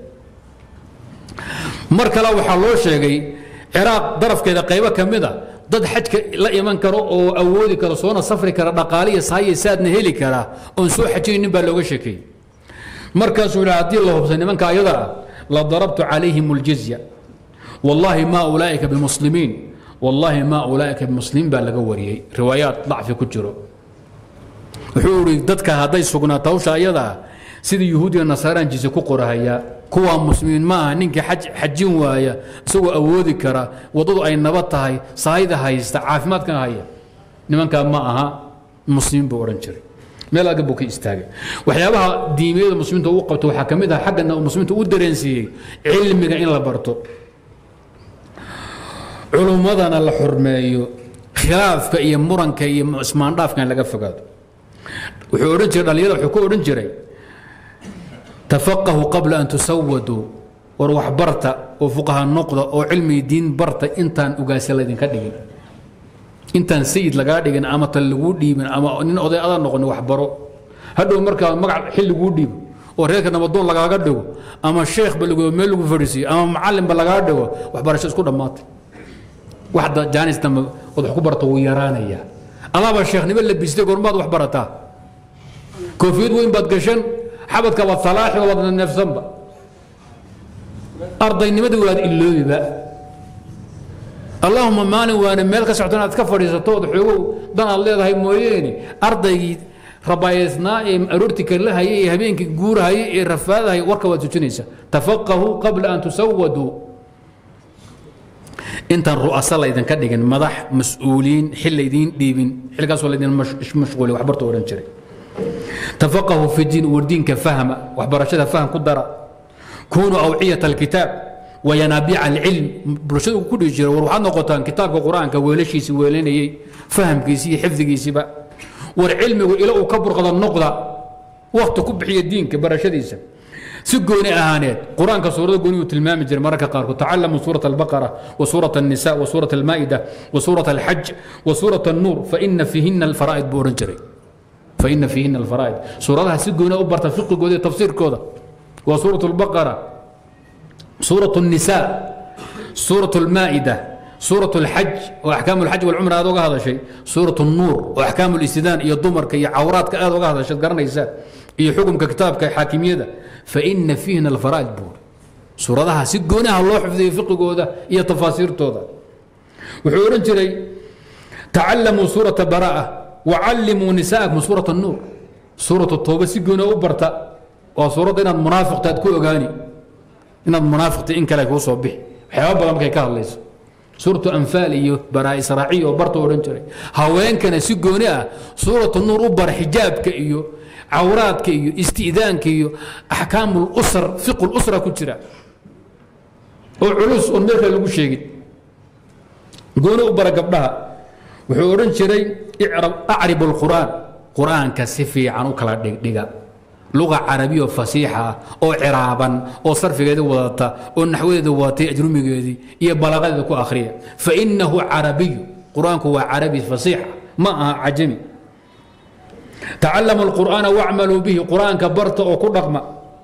markala waxa loo sheegay Iraq darafkeeda qaybo kamida dad xajka la iman karo oo awoodi karo soona safri kara dhaqaaliye saayay saadna heli kara oo soo xajinin baa looga sheekay markaas uu raadii la hubsan nimanka ayada la darabtu alayhim aljizya wallahi ma ulaika bimuslimin wallahi ma ulaika bimuslimin baa laga wariyay riwaayaat dhacfi ku jiro wuxuu yiri dadka haday sugnaato hawsha ayada sida yahuudiga nasaaran jizya ku qorahaya kuwa muslimiin ma aha ninka xaj xajin waaya isagoo awoodi kara wadadu ay nabad tahay saayida haysta caafimaadkan haya nimanka ma aha muslimiin buu oran jiray meel aga buu ka istaagay waxyaabaha diimeeda muslimiinta uu qabto waxa kamid ah xagga muslimiinta uu dareensiiyay cilmiga in la barto culumadana la xurmeeyo khilaafka iyo muranka iyo ismaandhaafka laga fogaado wuxuu oran jiray dhalinyarada wuxuu ku oran jiray تفقهوا قبل أن تسودوا وروح برتا وفقها النقطة أو علمي دين برتا إنتان أقاسي الله دين كدقين إنتان سيد لقادقين أما تلقودي من أما إن أضي أضا نقول وحبروا هدو مركا مقع حل قودي وريك أنا بدون لقادقو أما الشيخ بلقو ملقو فرسي أما معلم بلقادقو وحبر الشيخ كله مات واحد جانس تم وضحكو برتا ويراني أما الشيخ نبل لبستي قرمات وحبرتا كوفيد وين بدقشن حبتك والصلاح ووضع النفس ذنبا أرضي نمد ولاد إلوي بقى اللهم ماني وانا مالك سعتنا تكفر يسطود حقوق دان الله هاي مويني أرضي ربايسنا أرورتك لها هي هبينك جور هي الرفاذ هي وركة وتجنيسة تفقهوا قبل أن تسودوا انت الرؤساء الله إذا كدقن مدح مسؤولين حل يدين ديبين حل قاسوا الذين مش مشغولين وحبرتوا ورنشري تفقهوا في الدين والدين كفهم وحبرشتها فهم قدرة كونوا أوعية الكتاب وينابيع العلم برشدوا كل يجري وروحان نقطان كتاب القرآن كويلشي سويلين فهم كيسي حفظ كيسي بقى والعلم إلى كبر قضى النقطة وقت كبحي الدين كبرشديسة سجوني أهانات قرآن كسورة قوني وتلمام جري مرة قاركو تعلموا سورة البقرة وسورة النساء وسورة المائدة وسورة الحج وسورة النور فإن فيهن الفرائض بورنجري فإن فيهن الفرائض سورة سجوني أبرت فقه قودي تفسير كودا وسورة البقرة سورة النساء، سورة المائدة، سورة الحج وأحكام الحج والعمرة هذا هذا شيء، سورة النور وأحكام الاستئذان يا ضمر كي عورات هذا هذا شيء قرن يسا هي حكم ككتاب كحاكمية فإن فيهن الفرائض بور سورة ذا سجونها الله حفظه فقه جوده هي تفاسير تودا وحورن جري تعلموا سورة براءة وعلموا نساءكم سورة النور سورة التوبة سجونها وبرتا وسورة إن المنافق تدكو أغاني إن المنافق إنك لا يكون صبي حيوان بلا مكي كهليس سورة أنفال إيو براء إسرائيل وبرتا ورنجري هاوين كان سجونها سورة النور وبر حجاب كإيو عورات كيو استئذان كيو أحكام الأسر فقه الأسرة كتيرة وعلوس ونمير لو شيء قولوا برا قبلها وحورن شري اعرب أعرب القرآن قرآن كسفي عن وكلا دقيقة لغة عربية فصيحة أو عرابا أو صرف جدي وضعتها أو نحو جدي وضعتها أجرمي جدي هي بلاغة ذكو آخرية فإنه عربي قرآن هو عربي فصيحة ما عجمي تعلموا القرآن واعملوا به قرآن كبرت أو كل رقم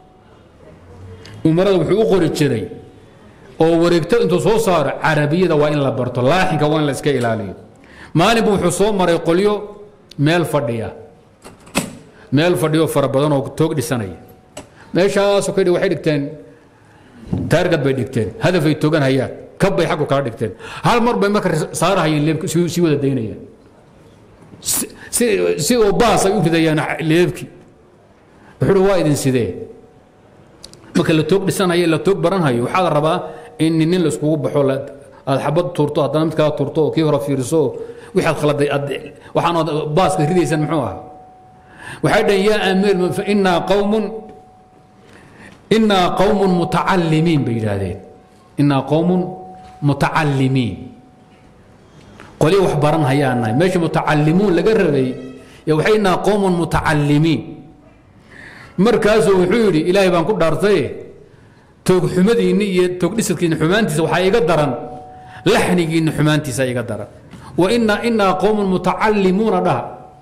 ومرض وحقوق الشري أو ورقت أنتو صو صار عربية وإن لبرت لاحق وإن لسك إلالي ما نبو حصوم مرة يقول يو ميل فردية ميل فردية فربضان وتوق دي سنة ماشا سكري واحد دكتين تارجت بيدكتين هذا في توقن هيا كب يحقوا كار دكتين هالمر بمكر صار هي اللي سوى الدينية سي سي وباص يمكن ذا اللي يبكي وحلو وايد سيدي marka la toog dhisanayo la toog baranhayo waxa la rabaa in nin la isku baxo la aad xabad turto hadana mid kala turto oo kii hore fiirso wixii khaladay waxaan baaska ridaysan muxuu ah waxa dhan ya amir fa inna qaumun inna qaumun mutaallimin biladeen inna qaumun mutaallimin qoli wax baran hayaana meesha mutaallimuun laga rabay ya waxayna qaumun mutaallimin markaasuu wuxuu yidhi ilaahay baan ku dhaartay toog xumadiinni iyo toog dhisadkiinna xumaantiisa waxaa iga daran laxnigiinna xumaantiisa iga daran wa inna innaa qowmun mutacallimuuna dhaha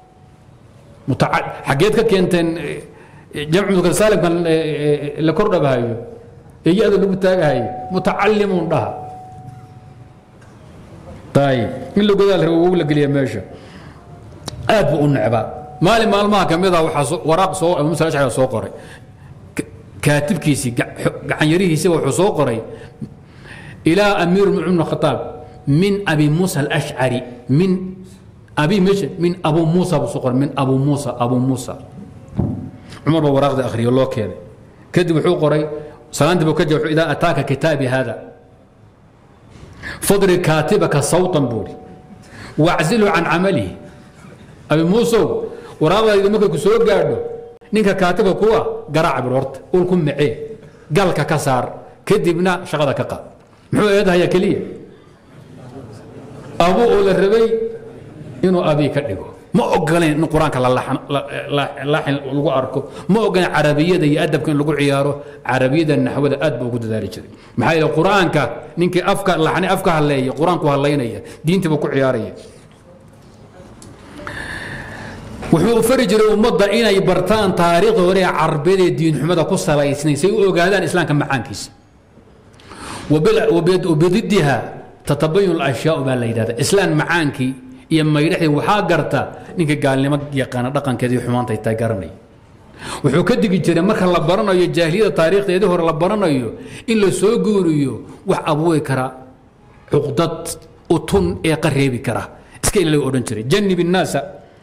xaggeed ka keenteen jamcu mudakar saalimkan la kor dhabahayo iyada lagu taagahayo mutacallimuun dhaha ayib in la godaal rabo ugu la geliya meesha aad buu u necbaa maalin maalmaha ka mid ah waxaa waraaq soo musa ashcari soo qoray kaatibkiisii gacan yarihiisa wuxuu soo qoray ilaa amiir ibn khataab min abi musa al-ash'ari min abi mish min abu musa soo qoray min abu musa abu musa umar baa waraaqda akhriyo loo keenay kadib wuxuu qoray salaanta buu ka jawaab idaa ataaka kitaabi hada fadri kaatibaka sawtan buri wa'zilu an amalihi abi musa waraabada markay ku soo gaadho ninka kaatiba kuwa garaac bil horta ul ku macee galka ka saar kadibna shaqada ka qaad muxuu eedahay kaliya abu ul rabay inuu abi ka dhigo ma ogoleen in quraanka la laaxin lagu arko ma ogoleen arabiyada iyo adabka in lagu ciyaaro arabiyada naxwada aad buu ugu dadaali jiray maxay la quraanka ninkii afka laaxni afka haleeyay quraanku haleynaya diinta buu ku ciyaaraya wuxuu fari jiray ummadda inay bartaan taariikhda hore ee carbeed diin xumada ku salaysnay si ay u ogaadaan islaamka macaankiisa وبضدها تتبين الاشياء ما لا يدها اسلام معانكي iyo maydhaxi waxa garta ninka gaalnimo yaqaan dhaqankeedii xumaanta ay garanay wuxuu ka digi jiray marka la baranayo jaahiliyada taariikhdeedii hore la baranayo in la soo guuriyo wax abuuy kara uqdad utun ee qareebi kara iska in la oran jiray jannib الناس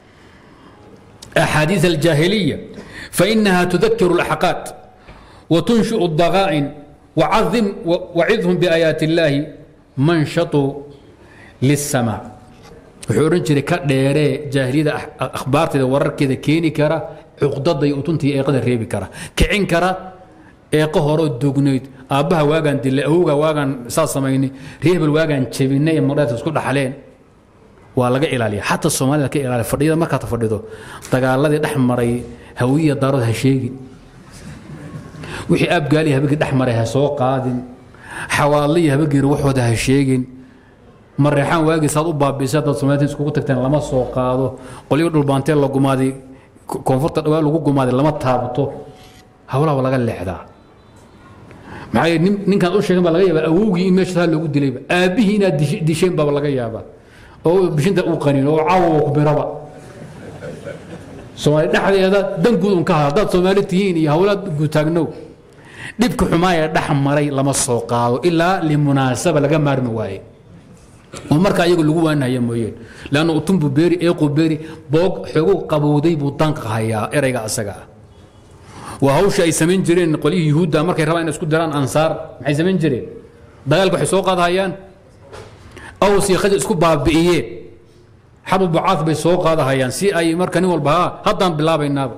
احاديث الجاهليه فانها تذكر الاحقاد وتنشئ الضغائن وعظم وعظهم بايات الله منشط للسماع وحورن جري كديره جاهليه اخبارتي ورركيده كيني كرا عقدد اي utunti ee qadar reebi kara kicin kara ee qahoro dugnayd aabaha waagan dilay awga waagan saas sameeyni reebel waagan jabinay marada isku dhaxaleen waa laga ilaaliya hatta Soomaalida ka ilaaliya fadhiyada marka ta fadhido dagaaladii dhaxmaray hawiya darad ha sheegin wixii abgaali habigi dhaxmaray ha soo qaadin xawaali habigi waxooda ha sheegin marreexan waagi saad u baabisay dad Soomaaliyeed isku tagteen lama soo qaado qoliyo dhul baantee la gumaaday koonfurta dhawaal lagu gumaaday lama taabto hawlaha laga leexdaa maxay ninkan u sheegan baa laga yaabaa awowgii in meesha loogu dilayba aabihii inaad disheen baa laga yaabaa oo bishinta uu qaniin oo caawo ku biraba Soomaali dhaxdeeda dan guud un ka hadad Soomaali tihiin iyo hawlad guud taagnow dibka xumaaya dhaxmaray lama soo qaado ilaa limunaasaba laga maarmi waaye oo marka ayagu lagu waanahay mooyeen laana uu tumbu beeri ee qobeeri boog xogo qabowday buu tanka hayaa erayga asaga وهوش أي سمين جرين قليه يهودا مركي ربعين اسكو دران أنصار maxay سمين جرين دغالك waxay soo qaadayaan أو سي خد اسكو baabi'iyeen حرب بعاث bay soo qaadayaan si ay markan walba hadan bilaabaynaaba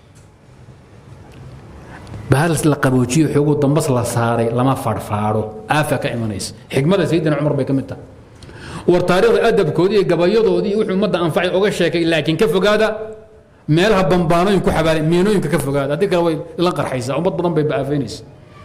bahal la qaboojiyo xogo dambas la saaray lama farfaaro aafa ka imanays xigmada sayyidina Umar bay kamid tahay war taariikhda adabkoodii gabayadoodii wuxuu umada anfacay oga sheekay laakiin ka fogaada meelaha bambaanooyin ku xabaalay meenooyinka ka fogaada hadii kale way la qarxaysaa ummad badan bay baafaynaysaa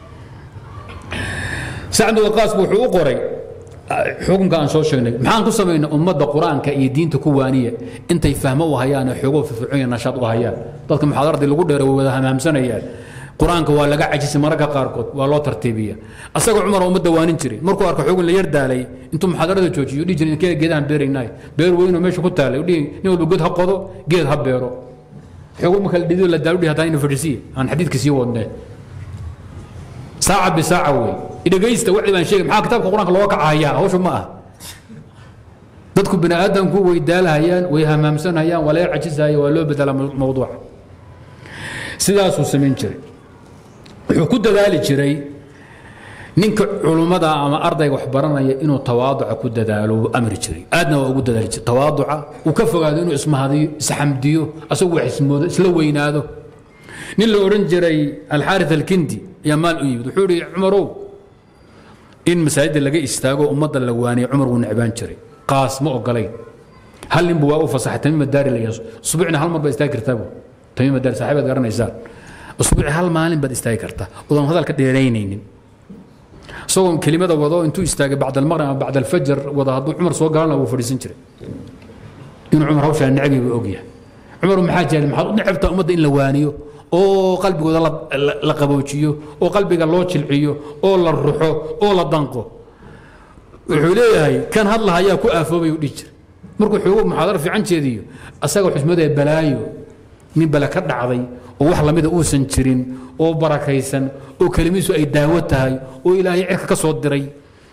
Sa'd waqas wuxuu u qoray xukunka aan soo sheegnay maxaan ku sameeynaa ummadda quraanka iyo diinta ku waaniya intay fahmo u hayaan xogo fiican nashaad u hayaan dadka muxaadarada lagu dheeray wada hamaamsanayaan quraanka waa laga cajisay marka qaarkood waa loo tartiibiya asaga Umar ummadda waanin jiray markuu arko xugun la yar daalay intuu muxaadarada joojiyo dhijin in geedahan beeraynay beer weyn oo meesha ku taalay dhig nin walba god ha qodo geed ha beero xugun marka la dhido la daawdi hadaa inuu fadhisiyo aan xadiidka sii wadnay saaca bi saaca way idagaysta wixii baan sheegay maxaa kitaabka quraanka loo kacayaa hawshu ma ah dadku bini aadamku way daalahayaan way hamaamsanayaan wala cajisayaan waa loo bedela mawduuc sidaas uu sameyn jiray wuxuu ku dadaali jiray ninka culumada ama ardayga wax baranaya inuu tawaaduc ku dadaalo amri jiray aadna waa ugu dadaali jiray tawaaduca uu ka fogaado inuu ismahadiyo isxamdiyo asagu wax ismoodo isla weynaado nin la oran jiray al-Harith al-Kindi ya maal u yimid wuxuu yiri Umarow in masaajid laga istaago ummadda la waaniyo Umar uu nacbaan jiray qaas ma ogolay hal nin buu u fasaxtay madaari la yaso subicna hal mar ba istaag kartaa تميم الدار صاحبة قرنيسان أسبوع هالمالين بد استاي كرتا وضم هذا الكديرينين سووا كلمة وضوء انتو استاي بعد المغرب بعد الفجر وضع عمر سو قالنا ابو فريسين جري إن عمر هوش النعبي بأوقيه عمر محاجة المحاضر نعبت أمد إن لوانيو أو قلبي قد لقبوشيو أو قلبي قال لوتش العيو أو للروحو أو للضنقو الحليه كان هالله هيا كو افو بيوديجر مركو حقوق محاضر في عن جديو اساغو حسمده بلايو من بلا كدعدي oo wax lamida uu san jirin oo barakaysan oo kalimiisu ay daawo tahay oo ilaahay cirka ka soo diray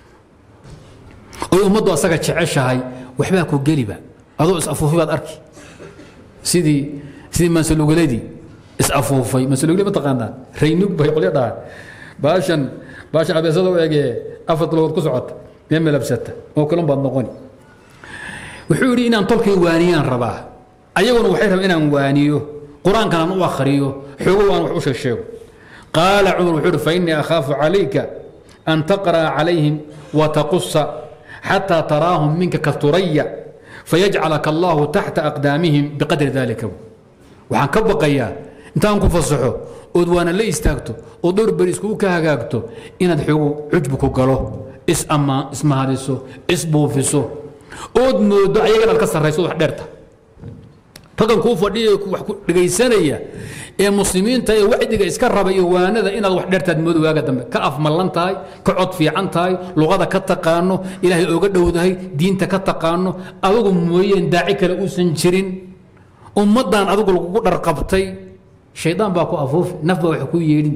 oo ummaddu asaga jeceshahay waxba ku galiba adoo is afuufay baad arki sidii sidii masaluugaladi is afuufay masaluugaladi ma taqaanaa reynug bay qolay dhaa baashan baashan abeesada u eegay afad loo ku socota meel labsata oo kala baad noqoni wuxuu yiri inaan tolkay waaniyaan rabaa ayaguna waxay rabaan inaan waaniyo قرآن كان أنو أخريه حقوقا وحوش الشيخ قال عمر وحور فإني أخاف عليك أن تقرأ عليهم وتقص حتى تراهم منك كالثريا فيجعلك الله تحت أقدامهم بقدر ذلك وحن كبقيا انت أنكو فصحو ودوانا اللي استاكتو ودور بريسكو كهاقاكتو إن الحقوق عجبكو قالوه اس أما اسم هادسو اس بوفيسو ودنو دعيقا الكسر رئيسو وحدرته فكان كوفا دغيسانيا ee muslimiinta ee wacdiga iska rabay waanada inaad wax dheertad muddo waaga dambe ka af malantahay ka cod fiican tahay luqada ka taqaano ilaahay ooga dhowdahay diinta ka taqaano adigu mooyeen daaci kale uu san jirin ummadan adigu lagu dharqabtay shaydaan baa ku afuuf nafba wax ku yeelin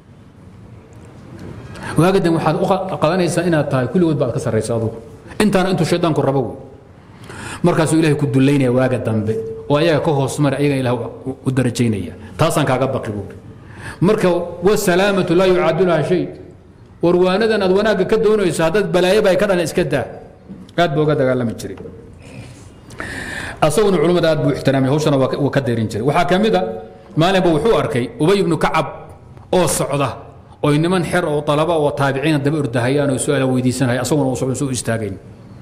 waaga dambe waxaad u qadanaysaa inaad tahay kulligood baad ka sareysaa adigu intaana intuu shaydaan ku rabo markaas ilaahay ku duleynaya waaga dambe oo ayaga ka hoos mar ayaga ilaahay u darajeynaya taasan kaaga baqi buu marka wa salaamatu la yu'adula shay warwaanadan ad wanaaga ka doonayso hadad balaayo bay ka dhalan iska daa aad booga dagaalami jiray asawna culimada aad buu ixtiraamay hawshana waa ka deerin jiray waxa kamida maalinba wuxuu arkay ubay ibn kacab oo socda oo niman xir oo talaba oo taabiciin daba urdahayaan oo su'aal weydiisanay asawna uu soo istaagay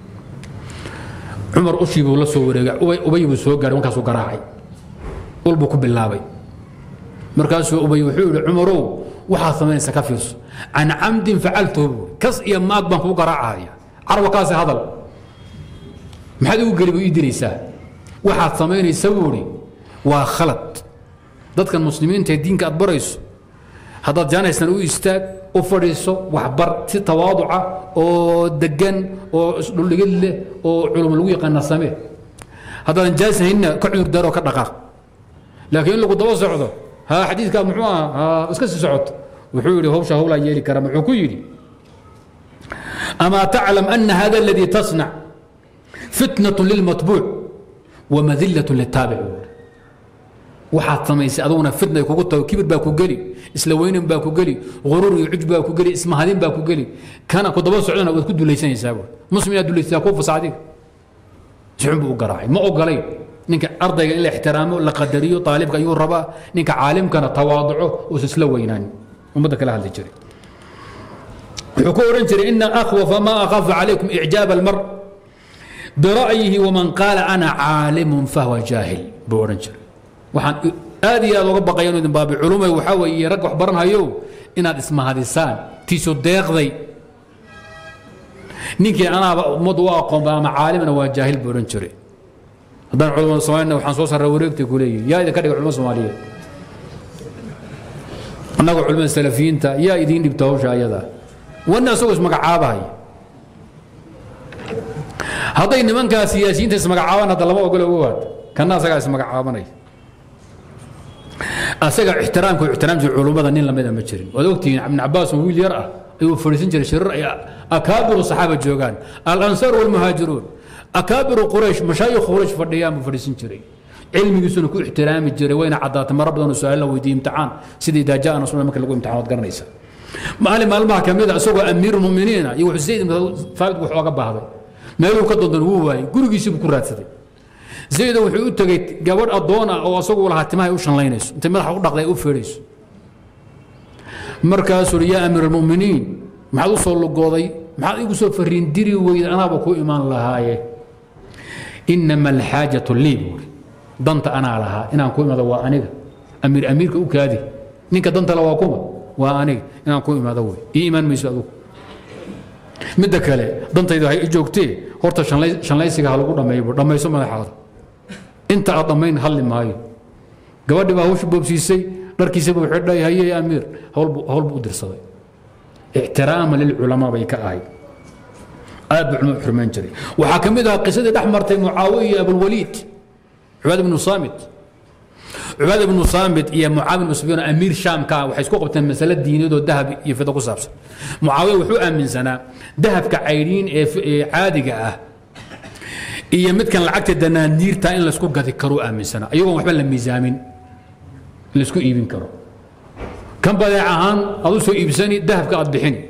عمر أشيب ولا سوري أبي أبي بسوق قال وكاسو قراعي قلبه كبلابي مركز أبي وحول عمره وحاط من سكافيس عن عمد فعلته كس يا ما أقبل هو قراعي عرو كاس هذا ما حد يقول يدري سا وحاط ثمانية سوري وخلط ضد المسلمين تدين كأبريس هذا جانس نو يستاج وفريسو وحبر في تواضع أو دجن أو لقل أو علوم الويق النصامي هذا إنجاز هنا كعذر دارو كدقاق لكن لو قد وصعده ها حديث كان معاه ها اسكس سعود وحوري هو شهولا يلي كرم عكويلي أما تعلم أن هذا الذي تصنع فتنة للمتبوع ومذلة للتابع waxaad samaysay aduna fidnay kugu tahay kibir baa ku gali isla weynin baa ku gali gurur iyo cujub baa ku gali ismahadin baa ku gali kana ku daba socdana wad ku dulaysanaysaa muslimiina dulaysaa ku fasaadi jumbu garaay ma ogolay ninka ardayga in la ixtiraamo la qadariyo talibka ayuu rabaa ninka caalimkana tawaduco oo isla weynaan umada kala hadli jiray wuxuu ku oran jiray inna akhwafa ma akhafu alaykum i'jab al mar برأيه ومن قال أنا عالم فهو جاهل بورن jiray waxaan aad iyo aad uga baqayo in baabi culumay waxa weeye rag wax baranayo inaad ismahadisaan tiiso deeqday ninkii anaaba ummad waa aqoon ama caalimna waa jaahil booran jiray haddaan culumada Soomaaliyeed waxaan soo saaray wareegtay ku leeyahay yaa idin ka dhigay culumada Soomaaliyeed annagu culumada salafiyiinta yaa idin dhibta hawsha ayada wana asoo is magacaabahay hadday nimanka siyaasiyiinta is magacaabaan hadda lama ogolo ogaad kana asaga is magacaabanay asaga ixtiraamku ixtiraamka culumada nin lamida ma jirin wad ogtiin ibn Abbas oo wiil yar ah ayuu fariisan jiray shirar ay akaabiru saxaaba joogan al ansar wal muhaajiruun akaabiru quraish mashayikh quraish fadhiyaan mu fariisan jiray cilmigiisuna ku ixtiraami jiray wayna cadaatay mar badan su'aal la weydiiyay imtixaan sidii daajaan rasuul markii lagu imtixaan wad garanaysa maalim maalmaha kamida asagoo amiir muuminiina iyo Xuseyn ibn Thabit wuxuu uga baahday meeluu ka doondan wuu waayay gurigiisii ku raadsaday زيد وحيد تجت جوار أضوانا أو أصوغ ولا هتماي وش نلاينس أنت ما راح أقول لك فيريس مركز سوريا أمير المؤمنين ما حد وصل له قاضي ما حد يقول فرين ديري وإذا أنا بكو إيمان لها إنما الحاجة اللي ضنت أنا لها إن أكون ماذا وأنا أمير أمير كأوكادي نيك ضنت لو أكون وأنا إن أكون ماذا هو إيمان ميسادو مدة كله ضنت إذا هي جوكتي هرت شن لي شن لي سجى هالقول ما يبور ما يسمى هذا أنت أضمين حل معي جواد بهوش بوبسيسي دركي سبب حدا هي يا أمير هول هول بقدر صدق احترام للعلماء بيك آي أب حرمان جري وحكم إذا قصة أحمر معاوية أبو الوليد عباد بن صامت عباد بن صامت يا معاوية بن سفيان أمير شام كا وحيسكو قبت المسألة الدينية دو الذهب يفتقوا صابس معاوية وحوء من سنة ذهب كعيرين عادي جاء إيه متكن العقد الدنانير تاين لسكو قد كرو آمن سنة أيوة وحبل الميزامين لسكو إيبن كرو كم بدأ عهان أدوسو إيبساني ذهب كقد بحني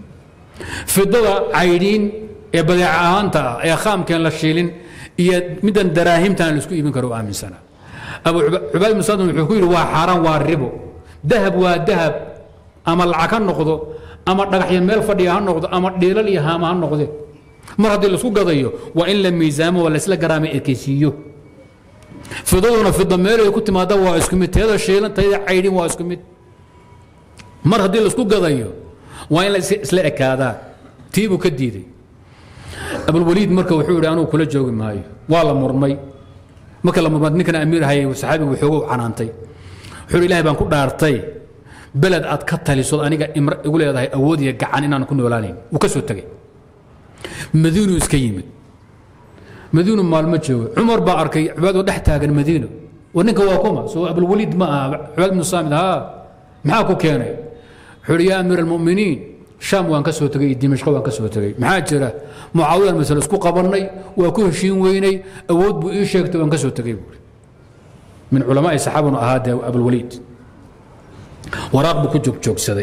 في الضوء عيرين يا بدأ عهان تا يا خام كان للشيلين يا مدن دراهم تاين لسكو إيبن كرو آمن سنة أبو عباد بن صادم الحكومي هو حرام والربو ذهب وذهب أما العكان نقضه أما الرجحين مال فديها نقضه أما ديلال يهامها نقضه مر هذه السوق قضيه وإن لم ميزامه ولا سلا جرامي إكسيو في ضوءنا في الضمير كنت ما دوا اسكمت هذا الشيء أنت عيني واسكمت مر هذه السوق قضيه وإن سلا هذا تيبو كديدي أبو الوليد مركب وحور أنا وكل جوج معي والله مرمي ما كلام مرمي كان أمير هاي وصحابي وحقوق عنانتي حور إلهي بنكون دارتي بلد أتكتل صوت أنا يقول هذا أودي يقعني أنا كنا ولانين وكسر التجي مدينة اسكيمت مدينة مال متشو عمر باركي عباد ودح تاجن مدينة ونك واقوما سو ابو الوليد ما عباد بن صامد ها معاكو كان حرية امير المؤمنين شام وان كسو تجي دمشق وان كسو تجي محاجره معاويه مثلا اسكو قبرني واكو هشين ويني اود بو اي شيغت وان كسو تجي من علماء الصحابه هذا ابو الوليد وراق بكو جوج جوج سدي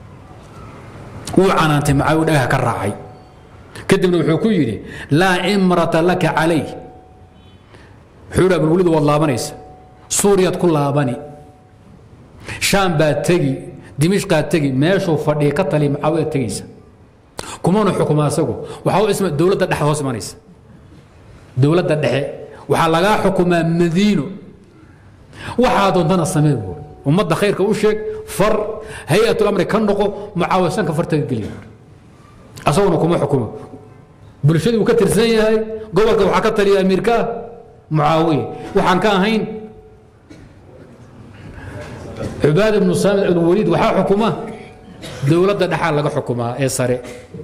وعنانت معاويه كراعي كدبنا وحكو يدي لا إمرة لك عليه حول أبو الوليد والله بنيس سوريا كلها بني شام بات تجي دمشق تجي ماشو فدي قتلي معاوية تجيس كمان حكومة سووا وحاول اسم دولة الدحى هوس مانيس دولة الدحى وحلقا حكومة مدينة وحاد ضنا الصميم ومضى خير كوشك فر هيئة الأمر كنقو معاوية سانك فرت الجليل أصونا كما حكومة بلشدي وكتر زي هاي قولك وحكتر يا أمريكا معاوية وحن كان هين عباده بن صامت الوليد وحا حكمه دوله دحال laga xukumaa ee sare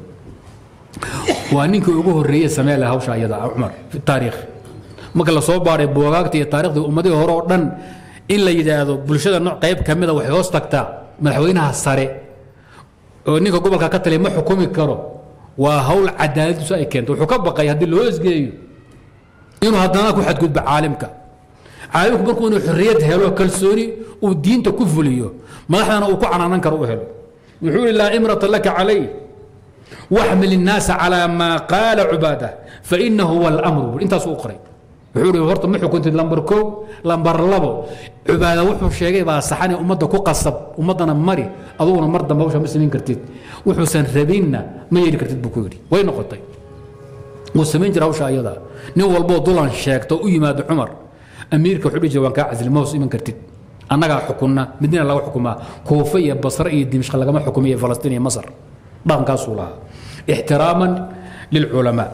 waa ninkii ugu horeeyay sameeyay hawsha ayada Umar fi taariikh marka la soo baaray buugaagta iyo taariikhda ummadii hore oo dhan in la yiraahdo bulshada nooc qayb kamida wax hoos tagta madaxweynaha sare oo ninka gobolka ka taliyay ma xukumi karo waa hawl cadaalad soo ay keento wuxuu ka baqay hadii loo isgeeyo inuu haddana ku xadgudbo caalimka caalimku markuu inuu xorriyad helo kalsooni uu diinta ku fuliyo madaxdana uu ku canaanan karo u helo wuxuu ila imrata laka calay واحمل الناس على ما قال عباده فانه هو الامر انت سو قري وحوري هورت ما كنت لمبر كو لمبر لبو عباده وحو شيغي با صحني امده كو قصب امدنا مري ادونا مر دمbe وش مسلمين كرتيد وحو سن ربينا ما يري كرتيد بكو يري وين نقطي وسمين جراو شايدا ني والبو دولان شيغتو و يماد عمر اميرك وحبي جوان كا عزل موس من كرتيد انغا حكمنا مدينه لا حكومه كوفيه بصره دمشق لغما حكوميه فلسطين مصر بان كاسولا احتراما للعلماء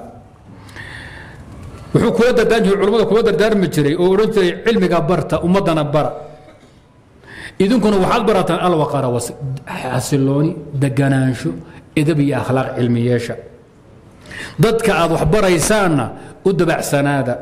وحو كودا دانجو العلماء كودا دارمي جري او اورن جري علميغا برتا امدنا بر idinkuna waxaad barataan alwaqara xasilooni deganaansho edeb iyo akhlaaq cilmiyeesha dadka aad wax baraysaana u dabacsanaada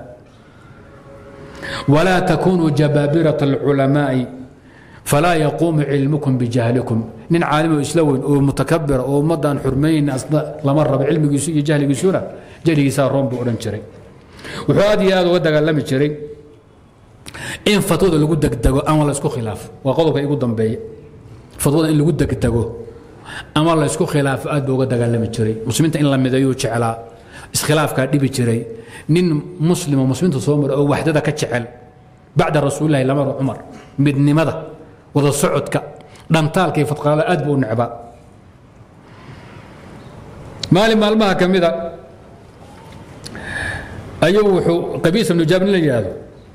ولا تكونوا جبابرة العلماء فلا يقوم علمكم بجهلكم نين عالم اسلوي او متكبر او مدان حرمين اصلا لما رب علمي يسوي جهل يسونا جهل يسار روم بورن جري وحادي هذا ودغلمي جري ان فتوده لو دغدغو اما لا اسكو خلاف وقودك ايغو دنبيه فتوده ان لو دغدغو اما لا اسكو خلاف اد بوغا دغلمي جري مسلمين ان لا ميدايو جعلا اسخلاف كا دبي جري نين مسلم ومسلمين تصومر او وحدته كجعل بعد رسول الله لما عمر مدنمده وذا صعدك دنتال كيف تقال ادب ونعبا مالي مالمها كمذا ايوه قبيس بن جابر لياد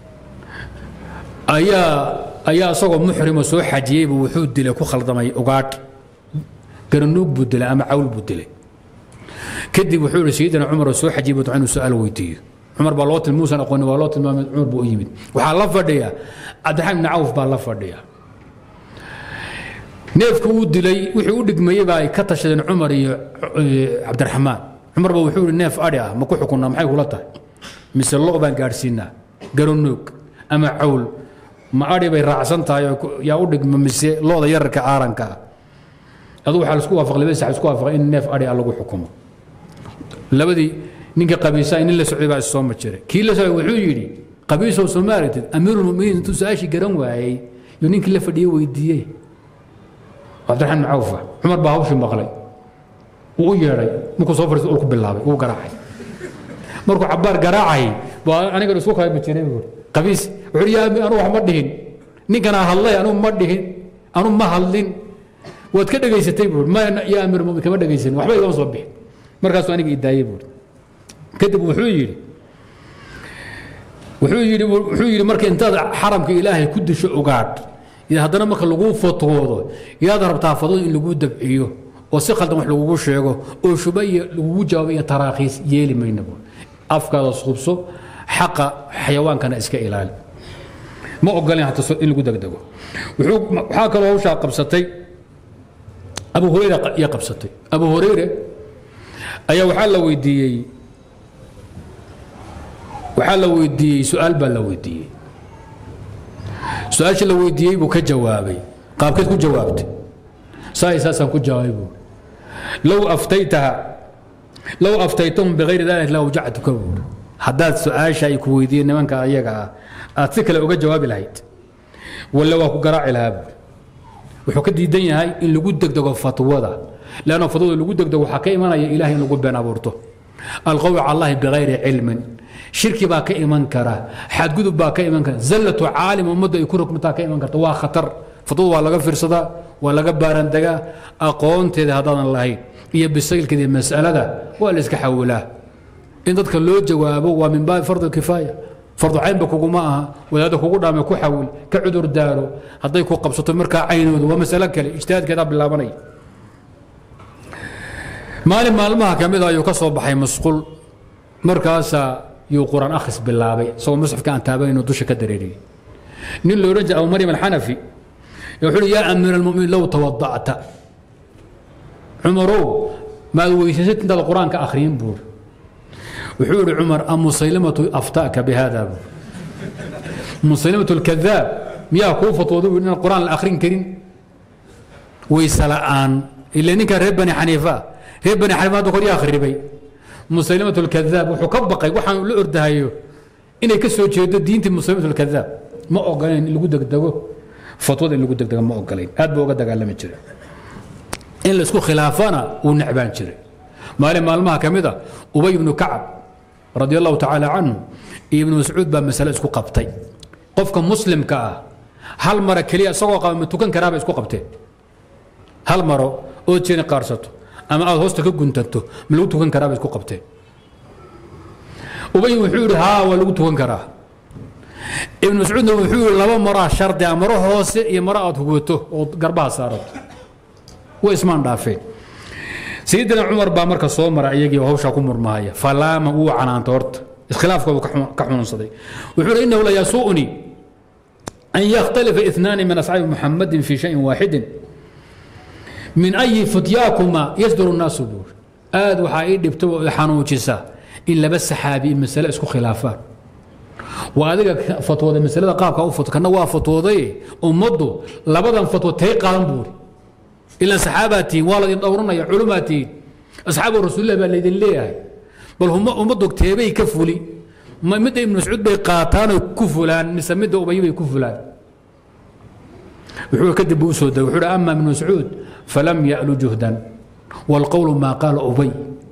ايا ايا سوق محرم سو حجيب وحود دله كو خلدمي اوغاد قرنوق بدله اما عول بدله كدب وحول سيدنا عمر سو حجيب وعنه سؤال ويديه عمر بالوت الموسى اقون بالوت الامام عمر بو يمد وحا لا فديا عبد الرحمن بن عوف با لا فديا neefku uu dilay wuxuu u dhigmayay baa ka tashadeen Umar iyo Cabdiraxmaan Umar baa wuxuu neef ari ah ma ku xukunna maxay kula tahay mise loo baan gaarsiinaa garoonug ama cawl ma ari bay raacsan tahay yaa u dhigma mise looda yarka aaranka adu waxa isku waafaqay baa isku waafaqay in neef ari lagu xukumo labadii ninka qabiisa in la socday baa soo ma jiray kii la soo wuxuu yiri qabiisa Soomaaliyeed amiirul muuminiin intuu saashi garan waayay iyo ninkii la fadhiyay weydiiyay عبد الرحمن بن عوف عمر باهوش مقلي ويري مكو سو فرس uu ku bilaabay uu garaacay markuu cabaar garaacay baa aniga isku kay ma jiray qabiis wuxuu yaabay anu wax ma dhihin ninkana hadlay anu ma dhihin anu ma hadlin waad ka dhageysatay buu ma yaa amir muumid kama dhageysan waxba iga soo bixin markaas aniga idaayay buu kadib wuxuu yiri wuxuu yiri wuxuu yiri markii intaad xaramka ilaahay ku disho ogaad إذا هذا ما خلقوه فطوره يا ضرب تعفضون اللي جود دبعيه وسخل دم حلقوه شيء أو شبيه لوجاوية تراخيص يلي ما ينبون أفكار الصبصو حق حيوان كان إسكا إلال ما أقولين حتى اللي جود دقدقه وحاك له وش قبستي أبو هريرة يا قبستي أبو هريرة أي وحال لو يدي وحال لو يدي سؤال بل لو يدي سؤال لو ويديي بو كجوابي قابكت كو جوابتي ساي اساسا كو جوابي لو افتيتها لو افتيتهم بغير ذلك لو وجعتك حداد سؤال شيء كو ويدي نمنك ايغا اتسك لو جوابي لهيت ولا واكو قراعي لها وحو كديدن yahay in lagu degdego fatwada laana fatwada lagu degdego waxa ka imanaya ilaahay in lagu been abuurto alqawi allah bighayri ilmin شركي باك إيمان كرا حد جذب باك إيمان كرا زلة عالم ومدة يكونك متاك إيمان كرا وا خطر فضوا ولا غفر صدا ولا جبارن دجا أقون تذا هذا الله هي بالسجل كذي المسألة ده ولا إسك حولها إن ضدك اللو جوابه ومن باب فرض الكفاية فرض عين بكو جماعة وهذا كو قدام يكو حول كعذر داره هذا يكو قبصة مركا عينه ومسألة كلي اجتهاد كذا بالله بني مال مال ما كمذا يكسر بحي مسقول مركاسا يو قرآن أخس بالله سو مصحف كان تابعين ودوش كدريري نيل لو رجع أو مريم الحنفي يقول يا أمير المؤمنين لو توضعت عمرو ما ويسست انت القرآن كآخرين بور وحول عمر أم مسيلمة أفتاك بهذا مسيلمة الكذاب مياه كوفة وضوء إن القرآن الآخرين كريم ويسلان إلا إنك رب بني حنيفة رب بني حنيفة تقول يا أخي ربي مسيلمة الكذاب وحكبقي وحن الأرض هايو إنك كسر شيء دين مسيلمة الكذاب ما أقولين اللي قدك دقو فتوى اللي قدك دقو ما أقولين هذا بوقت قال لهم تشري إن لسكو خلافنا والنعبان تشري مالي مالمها كمذا أبي بن كعب رضي الله تعالى عنه ابن مسعود بن مسألة اسكو قبطي قفكم مسلم كا هل مرة كليا سوق من تكن كرابة اسكو قبطي هل مرة أوتشين قارصته أما أه هوستك كنتنتو من لو تكن كرابة اسكو قبطي أبي وحور ها ولو تكن كراه ابن مسعود وحور لما مرة شرط أمره هوس يمرأة تقوته وقربها صارت واسمان دافين سيدنا عمر بامرك صومر ايجي وهوشا كمر مايا فلا ما هو عنان تورت خلافك كحون صدي وحول انه لا يسوءني ان يختلف اثنان من اصحاب محمد في شيء واحد من اي فتياكما يصدر الناس بور اد وحايد بتو حنوجسا الا بس صحابي مساله اسكو خلافات وادق فتوى مساله قابك او فتو كنا وا فتوودي امدو لبدن فتوى تي قادن بور إلا صحاباتي والد يدورنا يا علماتي أصحاب الرسول الله بل يدل ليه بل هم أمضوا كتابي كفولي ما مدى ابن مسعود بيقاتان كفلان نسمده أبي بكفلان وحول كذب أسود وحول أما ابن مسعود فلم يألو جهدا والقول ما قال أبي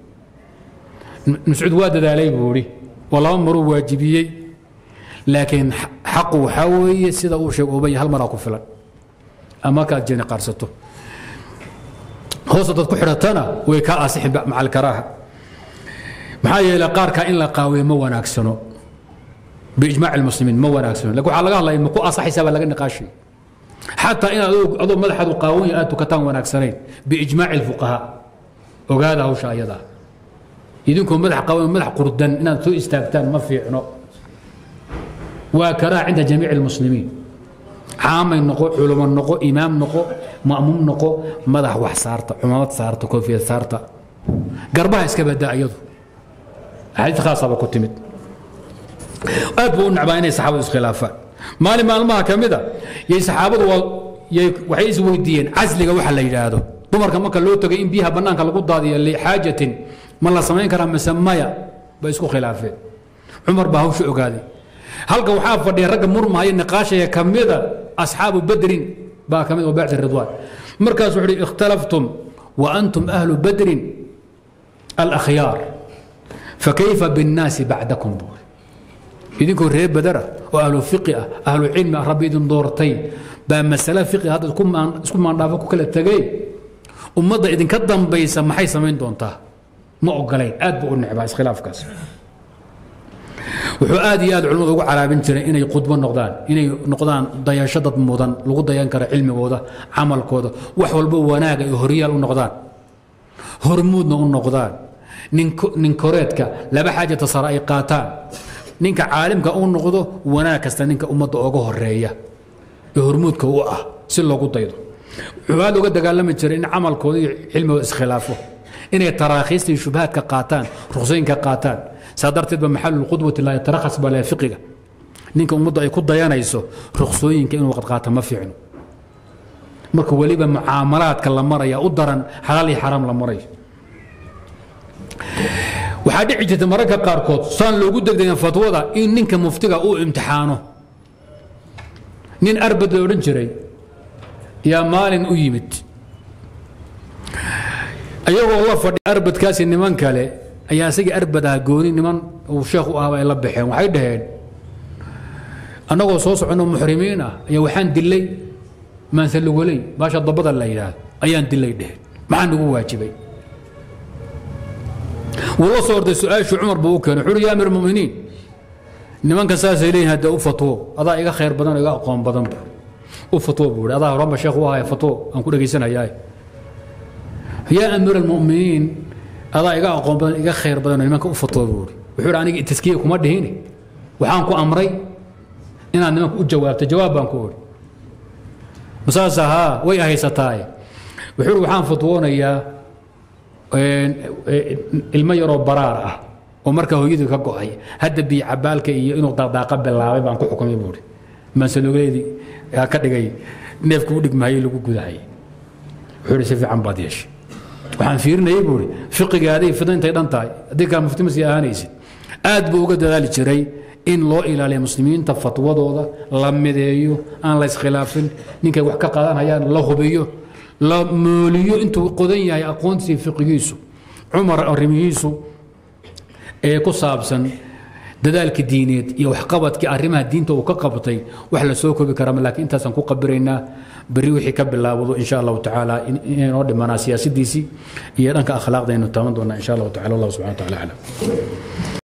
مسعود وادد عليه بوري والله أمره واجبيي لكن حقه حوي سيدا أوشي أبي هل مرة كفلان أما كانت جيني قارسته هوسط كحرتنا ويكا أصحب مع الكراهة محايا إلى قارك إن لقاوي مو وناكسنو بإجماع المسلمين مو وناكسنو لقوا على الله يمكو أصحي سبا لقى نقاشي حتى إن أضو ملحد قاوي آتو كتان وناكسنين بإجماع الفقهاء وقال هو شايدا يدينكم ملح قاوي ملح قردن إن تو استاكتان ما في عنو وكراهة عند جميع المسلمين عام النقو علماء النقو إمام نقو مأموم نقو مدح وح صارت عمامات صارت كوفية صارت قربها اسكبه داعيض حديث خاصة بكتمت أبو النعباني صحابة خلافات مالي مال ما كمذا يا صحابة وحيز ويدين عزلي وحلا يجادو دمر كما كان لو تجين بيها بنانك لقود هذه اللي حاجة ما الله سمعين كرام مسمايا بيسكو خلافات عمر باهوش عقادي هلقا وحاف فدي رقم مرمى هاي النقاشة كمذا أصحاب بدر با كمذا وبعد الرضوان مركز وحري اختلفتم وأنتم أهل بدر الأخيار فكيف بالناس بعدكم بول يديكم ريب بدر وأهل فقه أهل علم ربي دون دورتين با مسألة فقه هذا كم اسكم ما نافقوا كل التجي ومضى إذن كدم بيس ما حي سمين دونته ما أقولين أدبوا النعباس خلاف كاس wuxuu aad iyo aad culimadu ugu caraabin jiray inay qudbo noqdaan inay noqdaan dayasho dad mudan lagu dayan karo cilmigooda camalkooda wax walba wanaag ay horiyaal u noqdaan hormuudna u noqdaan nin koreedka laba xaaja tasara ay qaataan ninka caalimka uu noqdo wanaag kasta ninka ummadda uga horeeya ee hormuudka u ah si loogu daydo wuxuu aad uga dagaalami jiray in camalkooda iyo cilmigooda iskhilaafo inay taraakiista iyo shubahaadka qaataan ruqsooyinka qaataan سادرت بمحل القدوة لا يترخص بلا فقه نينك أمضى يكون ديانيسو رخصوين كأنه وقد قاتل ما في عنه مركو وليبا معاملات كلا مرة يا أدرا حلالي حرام لمري وحد عجة مركة قاركوت صان لو قدك دينا فتوى إن نينك مفتقى أو امتحانه نين أربد لو رنجري يا مال أيمت أيوه والله فدي أربد كاسي نمان كالي ayaa isaga arbadaa gooni niman uu sheekhu ah ay la baxeen waxay dhaheen anagoo soo socono muxrimiin ah ayaa waxaan dilay maan salugolay baasha dabada la yiraahdo ayaan dilay dhaheen maxaan ugu waajibay wala soo orday su'aashu Umar buu keenay xur yaa amir muuminiin nimanka saasay leeyahay hada u fatwo adaa iga khayr badan iga aqoon badan u fatwo buu adaa ramba sheekhu ah fatwo aan ku dhageysanayaa yaa amir muuminiin هذا إيجا أقوم بدن إيجا خير بدن لمن كأو فطور وحول عني التسكية كم دهيني وحانكو أمري إن أنا نمك أجواب تجواب بانكور مساسها وي هيستاي وحور وحان فتوونيا الميرو برارة ومركه هويدي ka go'ay hadda bi cabaalka iyo inuu daaqaqa bilaabay baan ku xukumay buuri ma salugeedi ka dhigay neefku u dhigmay lagu gudahay wuxuu si fiican baad yeeshay waxaan fiirinayay buuri fiqigaadii fidantay dhantahay hadii ka muftimis yahanaysid aad buu uga dadaali jiray in loo ilaaliyo muslimiinta fatwadooda la mideeyo aan la iskhilaafin ninka wax ka qaadanayaan la hubiyo la mooliyo intuu qodan yahay aqoontii fiqigiisu Umar arrimihiisu ee ku saabsan dadaalka diineed iyo wax qabadkii arrimaha diinta uu ka qabtay wax la soo koobi kara laakiin intaasan ku qabireynaa bari wixii ka bilaawdo insha Allah taala inoo dhimanaa siyaasadiisi iyo dhanka akhlaaqda inuu taaban doona insha Allah taala Allah subhanahu wa ta'ala